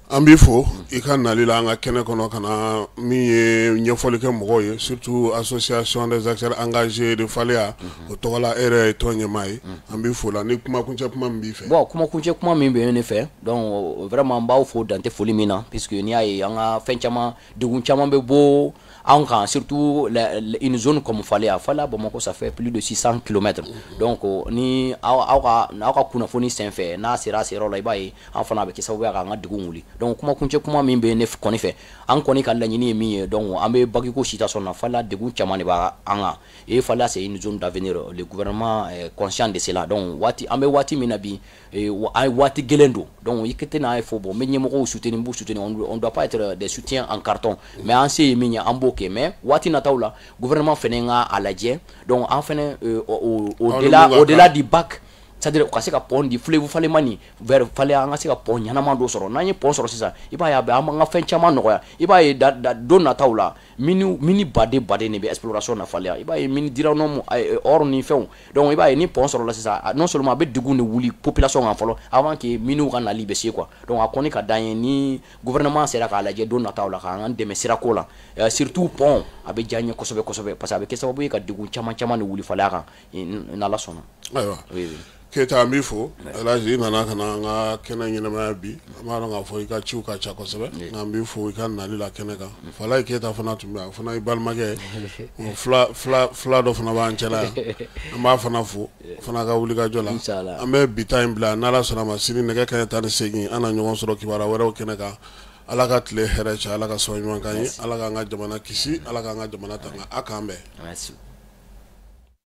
an b'i fo i ka nali la an ka kɛnɛ kɔnɔ ka na min ye ɲɛfɔli kɛ mɔgɔw ye surtout association des acteurs engagés de Faleya o tɔgɔ la e yɛrɛ ye tɔn ɲɛmaa ye an b'i fo la ni kuma kuncɛ kuma min b'i fɛ. Bon kuma kuncɛ kuma min bɛ ne fɛ donc vraiment n b'aw fo dante foli min na puisque n'i y'a ye an ka fɛn caman degun caman bɛ bɔ anw kan surtout la, la, une zone comme Faleya Faleya Bamako ça fait plus de six cents kilomètres donc ni aw aw ka aw ka kunnafoni senfɛ n'a sera a seyɔrɔ la i b'a ye an fana bɛ kɛ sababu ye k'an ka degun wuli donc kuma kuncɛ kuma min bɛ ne kɔni fɛ an kɔni ka laɲini ye min ye donc an bɛ bagiko situation na Faleya degun caman de b'a an kan et Faleya c'est une zone d'avenir le gouvernement est conscient de cela donc waati an bɛ waati min na bi an ye waati gɛlɛn don donc i tɛ n'a ye fɔ bon n bɛ ɲɛmɔgɔw soutenir n b'u soutenir on doit pas être des soutiens en carton mais an se ye min ye an b'o kɛ mais waati nataw la gouvernement fɛnɛ ka a lajɛ donc an fɛnɛ au delà au delà du bac c'est-à-dire u ka se ka pɔn di fleuve Falema ni vers Faleya an ka se ka pɔn ɲɛnaman dɔ sɔrɔ n'an ye pɔn sɔrɔ sisan i b'a ye a bɛ an b'an ka fɛn caman nɔgɔya i b'a ye da da don nataw la mini mini baden baden de bɛ exploration na Faleya i b'a ye mini dirɔnɔmu or ni fɛnw donc i b'a ye ni pɔn sɔrɔ la sisan non seulement a bɛ degun de wuli population kan fɔlɔ avant que miniw ka nali bɛ se quoi donc a kɔni ka d'an ye ni gouvernement sera k'a lajɛ don nataw la k'an dɛmɛ sirako la surtout pɔn a bɛ diya n ye kosɛbɛ kosɛbɛ parce que a bɛ kɛ sababu ye ka degun caman caman de wuli Faleya kan n'Ala sɔnna. Ayiwa Keita an b'i fo Elhaji i nana ka na an ka kɛnɛ ɲɛnamaya bi an b'a dɔn k'a fɔ i ka ciw ka ca kosɛbɛ nka an b'i fo i ka nali la kɛnɛ kan Falaye Keita fana tun bɛ yan o fana ye balimakɛ ye fila fila fila dɔ fana b'an cɛla yan an b'a fana fo fana ka wuli ka jɔ la an bɛ bi ta in bila n'Ala sɔnna ma sini nɛgɛ kanɲɛ tan ni seegin an na ɲɔgɔn sɔrɔ kibaruya wɛrɛw kɛnɛ kan Ala ka tile hɛrɛ cɛ Ala ka sɔn ɲuman k'an ye Ala k'an ka jamana kisi Ala k'an ka jamana tanga a k'an bɛn.